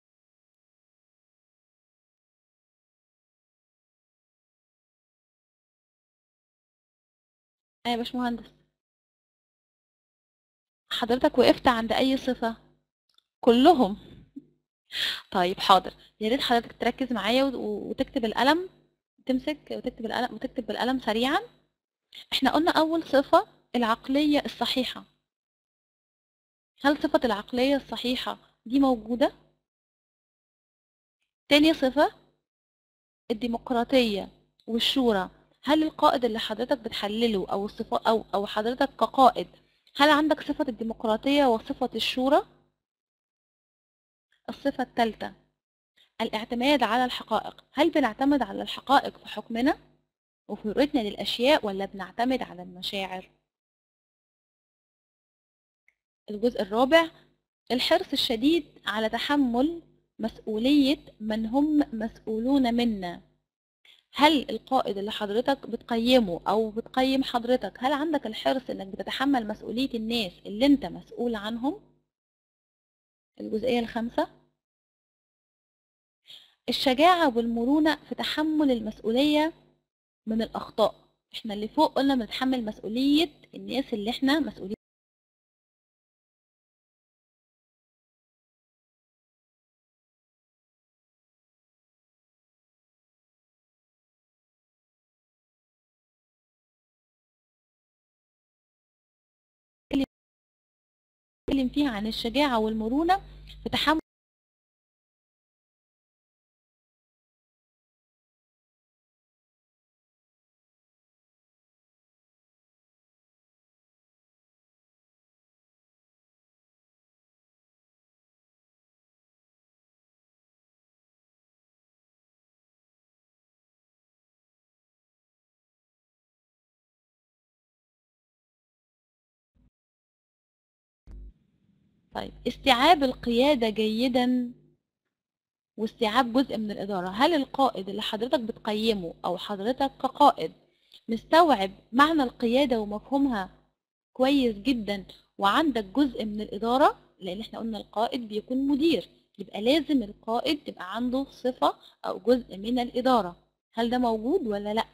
ايه يا باشمهندس؟ حضرتك وقفت عند اي صفة؟ كلهم. طيب حاضر، يا ريت حضرتك تركز معايا و- وتكتب القلم، تمسك وتكتب القلم وتكتب بالقلم سريعا. احنا قلنا اول صفة العقلية الصحيحة. هل صفة العقلية الصحيحة دي موجودة؟ تاني صفة الديمقراطية والشورى. هل القائد اللي حضرتك بتحلله او الصفة او او حضرتك كقائد، هل عندك صفة الديمقراطية وصفة الشورى؟ الصفة الثالثة الاعتماد على الحقائق. هل بنعتمد على الحقائق في حكمنا وفي رؤيتنا للأشياء ولا بنعتمد على المشاعر؟ الجزء الرابع الحرص الشديد على تحمل مسؤولية من هم مسؤولون منا. هل القائد اللي حضرتك بتقيمه أو بتقيم حضرتك، هل عندك الحرص إنك بتتحمل مسؤولية الناس اللي أنت مسؤول عنهم؟ الجزئية الخامسة الشجاعة والمرونة في تحمل المسؤولية من الأخطاء. احنا اللي فوق قلنا بنتحمل مسؤولية الناس اللي احنا مسؤولين. بنتكلم فيها عن الشجاعة والمرونة في تحمل. طيب استيعاب القيادة جيدا واستيعاب جزء من الإدارة. هل القائد اللي حضرتك بتقيمه أو حضرتك كقائد مستوعب معنى القيادة ومفهومها كويس جدا وعندك جزء من الإدارة؟ لأن احنا قلنا القائد بيكون مدير، يبقى لازم القائد تبقى عنده صفة أو جزء من الإدارة. هل ده موجود ولا لأ؟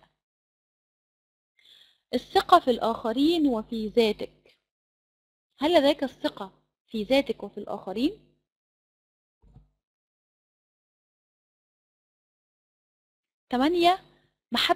الثقة في الآخرين وفي ذاتك. هل لديك الثقة في ذاتك وفي الآخرين؟ ثمانية محبة.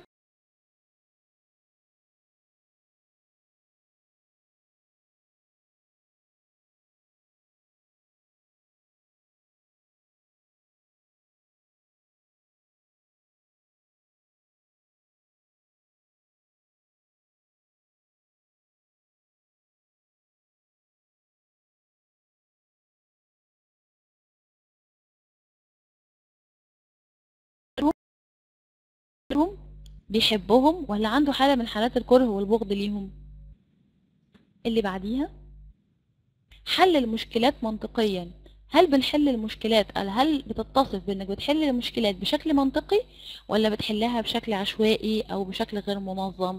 بيحبهم ولا عنده حالة من حالات الكره والبغض ليهم؟ اللي بعديها حل المشكلات منطقيا. هل بنحل المشكلات، هل بتتصف بانك بتحل المشكلات بشكل منطقي ولا بتحلها بشكل عشوائي او بشكل غير منظم؟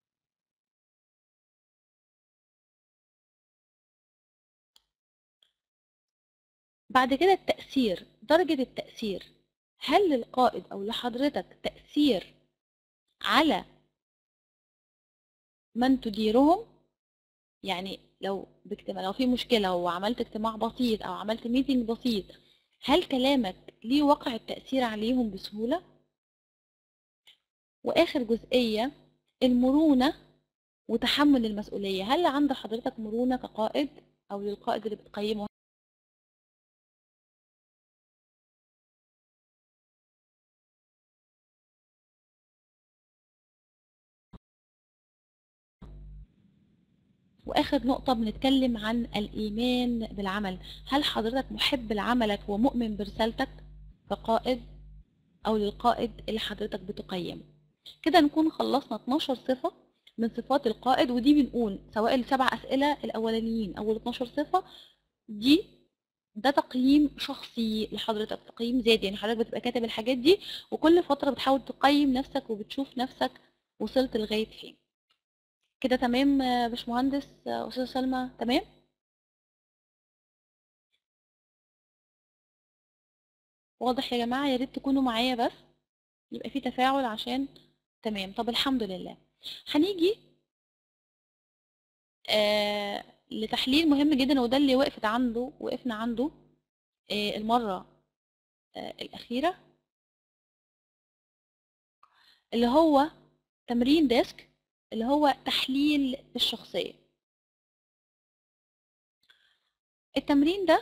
بعد كده التأثير، درجة التأثير. هل للقائد او لحضرتك تأثير على من تديرهم؟ يعني لو باجتماع، لو في مشكلة وعملت اجتماع بسيط أو عملت ميتنج بسيط، هل كلامك ليه وقع التأثير عليهم بسهولة؟ وآخر جزئية المرونة وتحمل المسؤولية. هل عند حضرتك مرونة كقائد أو للقائد اللي بتقيمه؟ وآخر نقطة بنتكلم عن الإيمان بالعمل. هل حضرتك محب لعملك ومؤمن برسالتك كقائد أو للقائد اللي حضرتك بتقيمه؟ كده نكون خلصنا اتناشر صفة من صفات القائد، ودي بنقول سواء السبع أسئلة الأولانيين أو ال اتناشر صفة دي ده تقييم شخصي لحضرتك، تقييم ذاتي. يعني حضرتك بتبقى كاتب الحاجات دي وكل فترة بتحاول تقيم نفسك وبتشوف نفسك وصلت لغاية فين. كده تمام يا باشمهندس أستاذة سلمى؟ تمام؟ واضح يا جماعة؟ يا ريت تكونوا معايا بس يبقى في تفاعل عشان تمام. طب الحمد لله. هنيجي آه لتحليل مهم جدا، وده اللي وقفت عنده وقفنا عنده آه المرة آه الأخيرة، اللي هو تمرين ديسك، اللي هو تحليل الشخصية. التمرين ده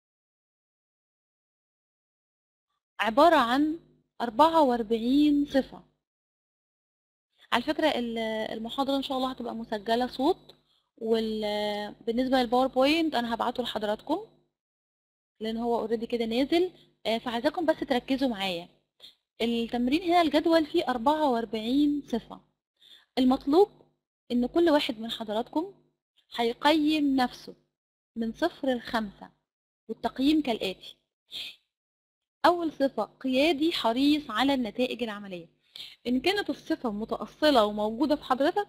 عبارة عن أربعة وأربعين صفة. على فكرة ال- المحاضرة إن شاء الله هتبقى مسجلة صوت، وبالنسبة للباوربوينت أنا هبعته لحضراتكم لأن هو اوريدي كده نازل. آه، فعايزاكم بس تركزوا معايا. التمرين هنا الجدول فيه أربعة وأربعين صفة. المطلوب إن كل واحد من حضراتكم هيقيم نفسه من صفر لخمسة، والتقييم كالآتي: أول صفة قيادي حريص على النتائج العملية. إن كانت الصفة متأصلة وموجودة في حضرتك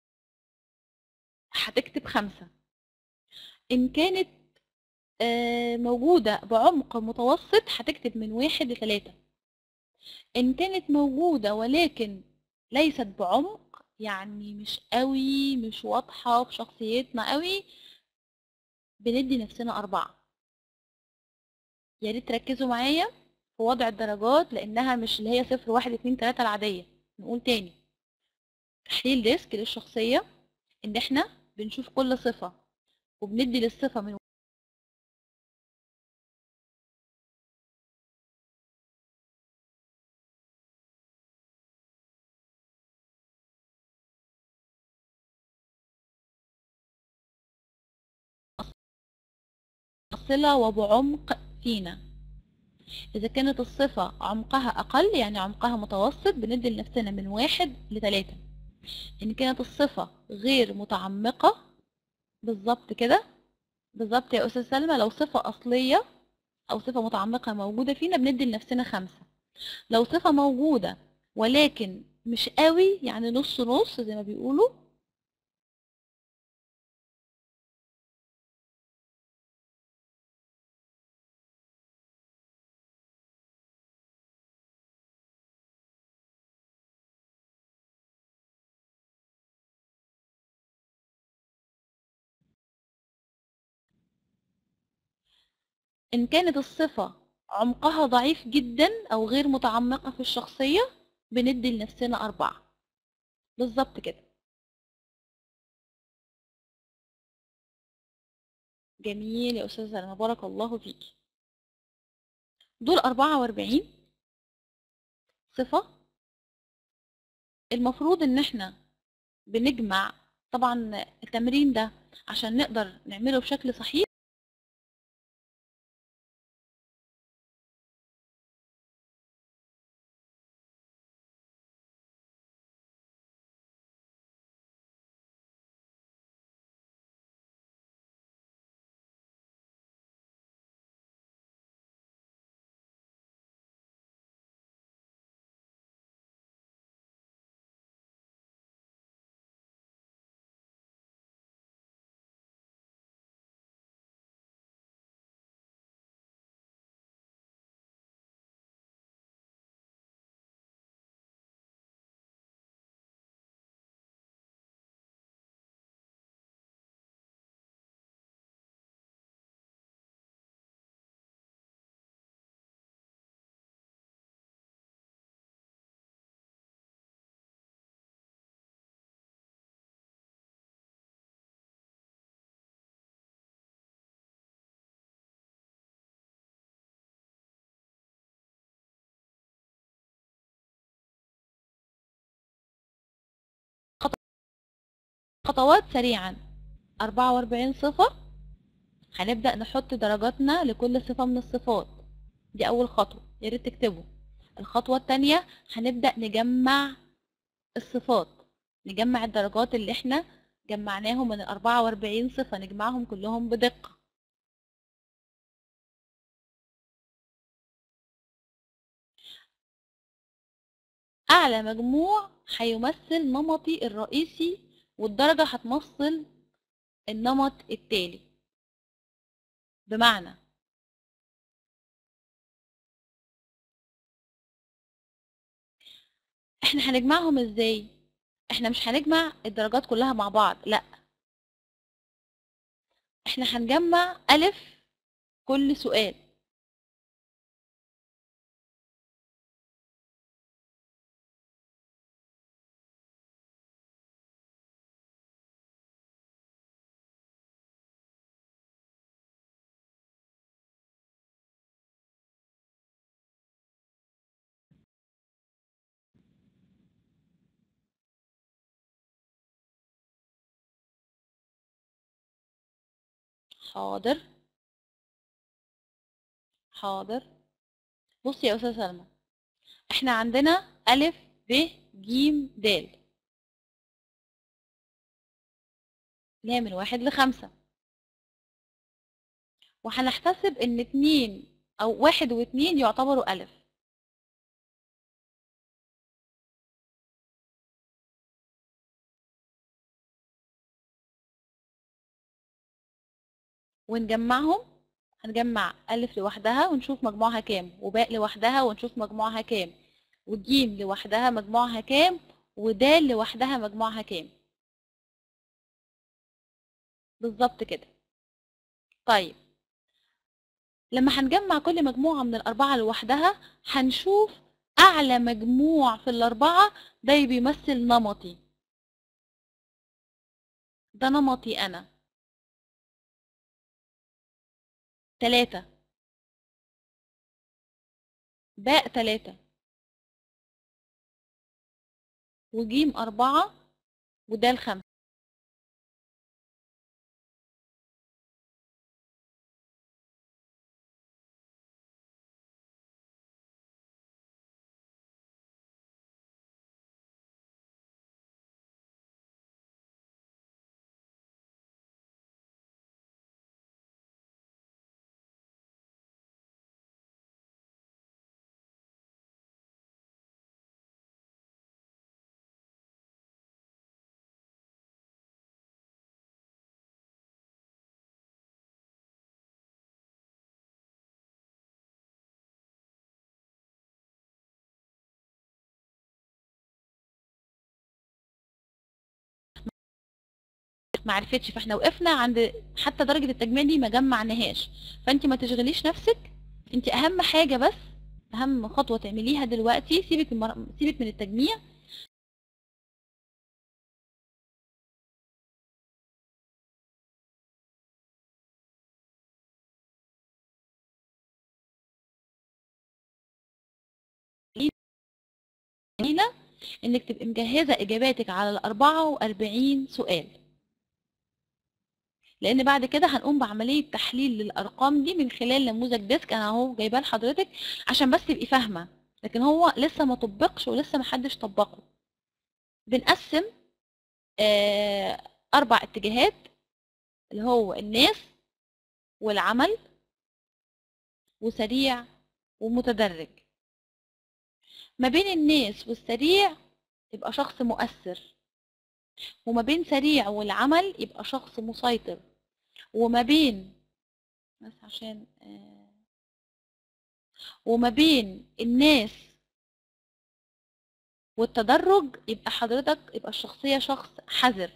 هتكتب خمسة. إن كانت آه، موجودة بعمق متوسط هتكتب من واحد لتلاتة. إن كانت موجودة ولكن ليست بعمق، يعني مش قوي، مش واضحة في شخصيتنا قوي، بندي نفسنا أربعة. يا ريت تركزوا معايا في وضع الدرجات، لأنها مش اللي هي صفر واحد اتنين تلاتة العادية. نقول تاني: تحليل ديسك للشخصية إن إحنا بنشوف كل صفة وبندي للصفة من متصلة وبعمق فينا. إذا كانت الصفة عمقها أقل، يعني عمقها متوسط، بندي لنفسنا من واحد لتلاتة. إن كانت الصفة غير متعمقة، بالظبط كده، بالظبط يا أستاذ سلمى، لو صفة أصلية أو صفة متعمقة موجودة فينا بندي لنفسنا خمسة. لو صفة موجودة ولكن مش قوي، يعني نص نص زي ما بيقولوا، إن كانت الصفة عمقها ضعيف جدا أو غير متعمقة في الشخصية بندي لنفسنا أربعة. بالظبط كده. جميل يا أستاذ سلمى، بارك الله فيكي. دول أربعة وأربعين صفة. المفروض إن إحنا بنجمع، طبعا التمرين ده عشان نقدر نعمله بشكل صحيح خطوات سريعا. أربعة وأربعين صفة، هنبدأ نحط درجاتنا لكل صفة من الصفات. دي أول خطوة، يا ريت تكتبوا. الخطوة التانية هنبدأ نجمع الصفات، نجمع الدرجات اللي احنا جمعناهم من ال أربعة وأربعين صفة، نجمعهم كلهم بدقة. أعلى مجموع هيمثل نمطي الرئيسي، والدرجة هتمثل النمط التالي. بمعنى احنا هنجمعهم ازاي؟ احنا مش هنجمع الدرجات كلها مع بعض، لا، احنا هنجمع ألف كل سؤال. حاضر حاضر. بصي يا أستاذة سلمى، احنا عندنا ألف ب ج د اللي هي من واحد لخمسة، وهنحتسب ان اتنين او واحد واتنين يعتبروا ألف. ونجمعهم، هنجمع ألف لوحدها ونشوف مجموعها كام، وباء لوحدها ونشوف مجموعها كام، وجيم لوحدها مجموعها كام، ودال لوحدها مجموعها كام. بالظبط كده. طيب لما هنجمع كل مجموعة من الأربعة لوحدها هنشوف أعلى مجموع في الأربعة ده بيمثل نمطي، ده نمطي أنا. تلاتة، باء تلاتة، وجيم أربعة، ودال خمسة. معرفتش، فاحنا وقفنا عند حتى درجة التجميع دي ما جمعناهاش. فانت ما تشغليش نفسك، انت اهم حاجة بس، اهم خطوة تعمليها دلوقتي سيبك المر... سيبك من التجميع. جميلة انك تبقي مجهزة اجاباتك على الاربعة واربعين سؤال، لان بعد كده هنقوم بعملية تحليل للارقام دي من خلال نموذج ديسك انا اهو جايباه لحضرتك عشان بس تبقي فاهمة، لكن هو لسه ما طبقش ولسه ما حدش طبقه. بنقسم آه اربع اتجاهات اللي هو الناس والعمل وسريع ومتدرج. ما بين الناس والسريع يبقى شخص مؤثر، وما بين سريع والعمل يبقى شخص مسيطر، وما بين بس عشان آه، وما بين الناس والتدرج يبقى حضرتك يبقى الشخصية شخص حذر.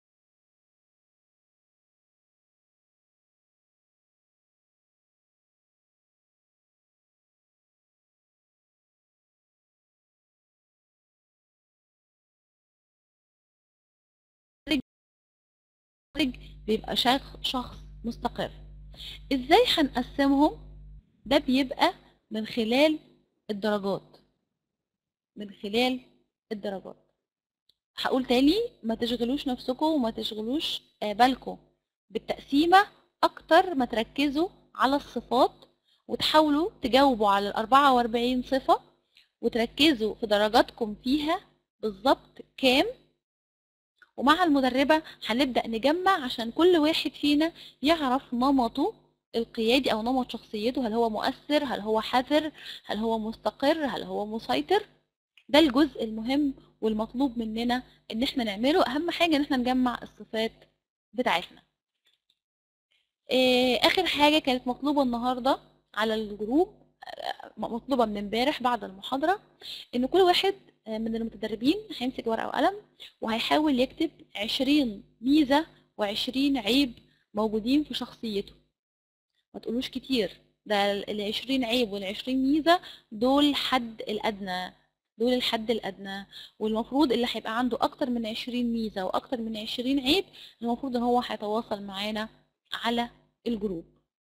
بيبقى شخص شخص مستقر. ازاي هنقسمهم؟ ده بيبقى من خلال الدرجات، من خلال الدرجات. هقول تاني، ما تشغلوش نفسكم وما تشغلوش آه، بالكم بالتقسيمة، اكتر ما تركزوا على الصفات وتحاولوا تجاوبوا على الأربعة وأربعين صفة وتركزوا في درجاتكم فيها بالظبط كام. ومع المدربة هنبدأ نجمع عشان كل واحد فينا يعرف نمطه القيادي أو نمط شخصيته، هل هو مؤثر، هل هو حذر، هل هو مستقر، هل هو مسيطر. ده الجزء المهم والمطلوب مننا ان احنا نعمله. اهم حاجة ان احنا نجمع الصفات بتاعتنا. إيه اخر حاجة كانت مطلوبة النهاردة على الجروب، آه، مطلوبة من امبارح بعد المحاضرة، ان كل واحد آه، من المتدربين هيمسك ورقة وقلم وهيحاول يكتب عشرين ميزة وعشرين عيب موجودين في شخصيته. ما تقولوش كتير، ده العشرين عيب والعشرين ميزة دول حد الأدنى، دول الحد الأدنى. والمفروض اللي هيبقى عنده أكتر من عشرين ميزة وأكتر من عشرين عيب المفروض إن هو هيتواصل معانا على الجروب.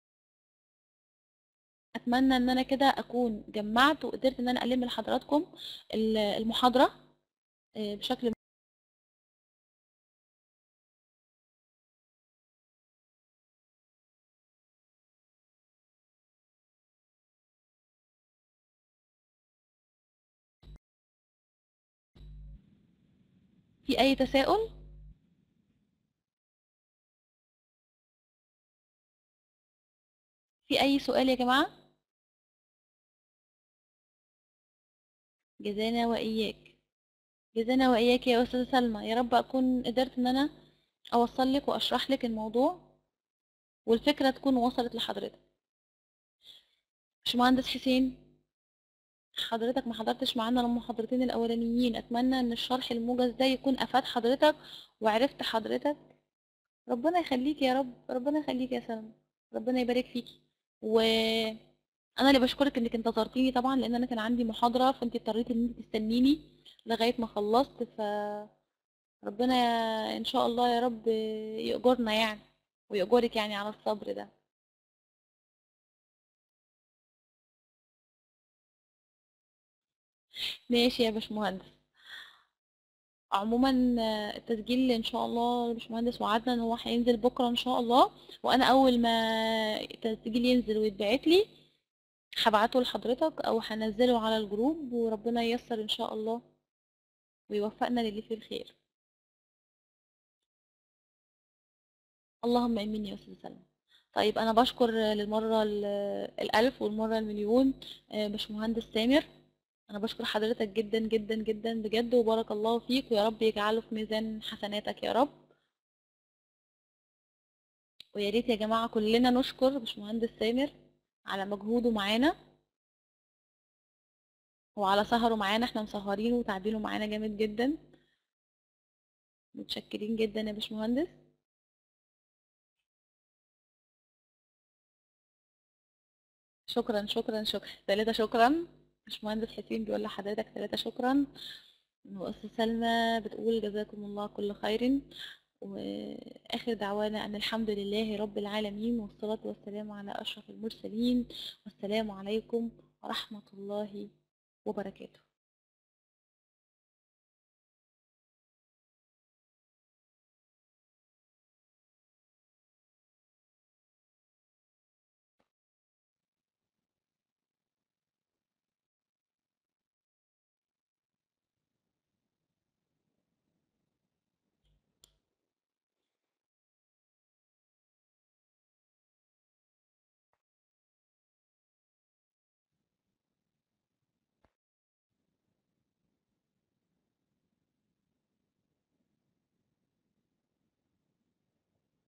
أتمنى إن أنا كده أكون جمعت وقدرت إن أنا ألم لحضراتكم المحاضرة بشكل. في أي تساؤل؟ في أي سؤال يا جماعة؟ جزانا وإياك، جزانا وإياك يا أستاذة سلمى. يا رب أكون قدرت إن أنا أوصل لك وأشرح لك الموضوع والفكرة تكون وصلت لحضرتك. باشمهندس حسين، حضرتك ما حضرتش معانا المحاضرتين الأولانيين، أتمنى إن الشرح الموجز ده يكون أفاد حضرتك وعرفت حضرتك. ربنا يخليك يا رب، ربنا يخليك يا سلمى، ربنا يبارك فيكي. وانا اللي بشكرك انك انتظرتيني طبعا، لان انا كان عندي محاضره فانت اضطريتي ان انت تستنيني لغايه ما خلصت. فربنا ان شاء الله يا رب يأجرنا يعني، ويأجرك يعني على الصبر ده. ماشي يا باشمهندس. عموما التسجيل ان شاء الله الباشمهندس وعدنا ان هو هينزل بكره ان شاء الله، وانا اول ما التسجيل ينزل ويتبعت لي هبعته لحضرتك او هنزله على الجروب، وربنا ييسر ان شاء الله ويوفقنا للي فيه الخير. اللهم امين يا استاذ سلمى. طيب انا بشكر للمره ال- الالف والمره المليون آه، باشمهندس سامر. انا بشكر حضرتك جدا جدا جدا بجد، وبارك الله فيك، ويا رب يجعله في ميزان حسناتك يا رب. ويا ريت يا جماعه كلنا نشكر باشمهندس سامر على مجهوده معانا وعلى سهره معانا، احنا مسهرينه وتعبينه معانا جامد جدا. متشكرين جدا يا باشمهندس. شكرا شكرا شكرا ثلاثة شكرا. باشمهندس حسين بيقول لحضرتك ثلاثة شكرا. وأستاذ سلمى بتقول جزاكم الله كل خير. وآخر دعوانا أن الحمد لله رب العالمين، والصلاة والسلام على أشرف المرسلين، والسلام عليكم ورحمة الله وبركاته.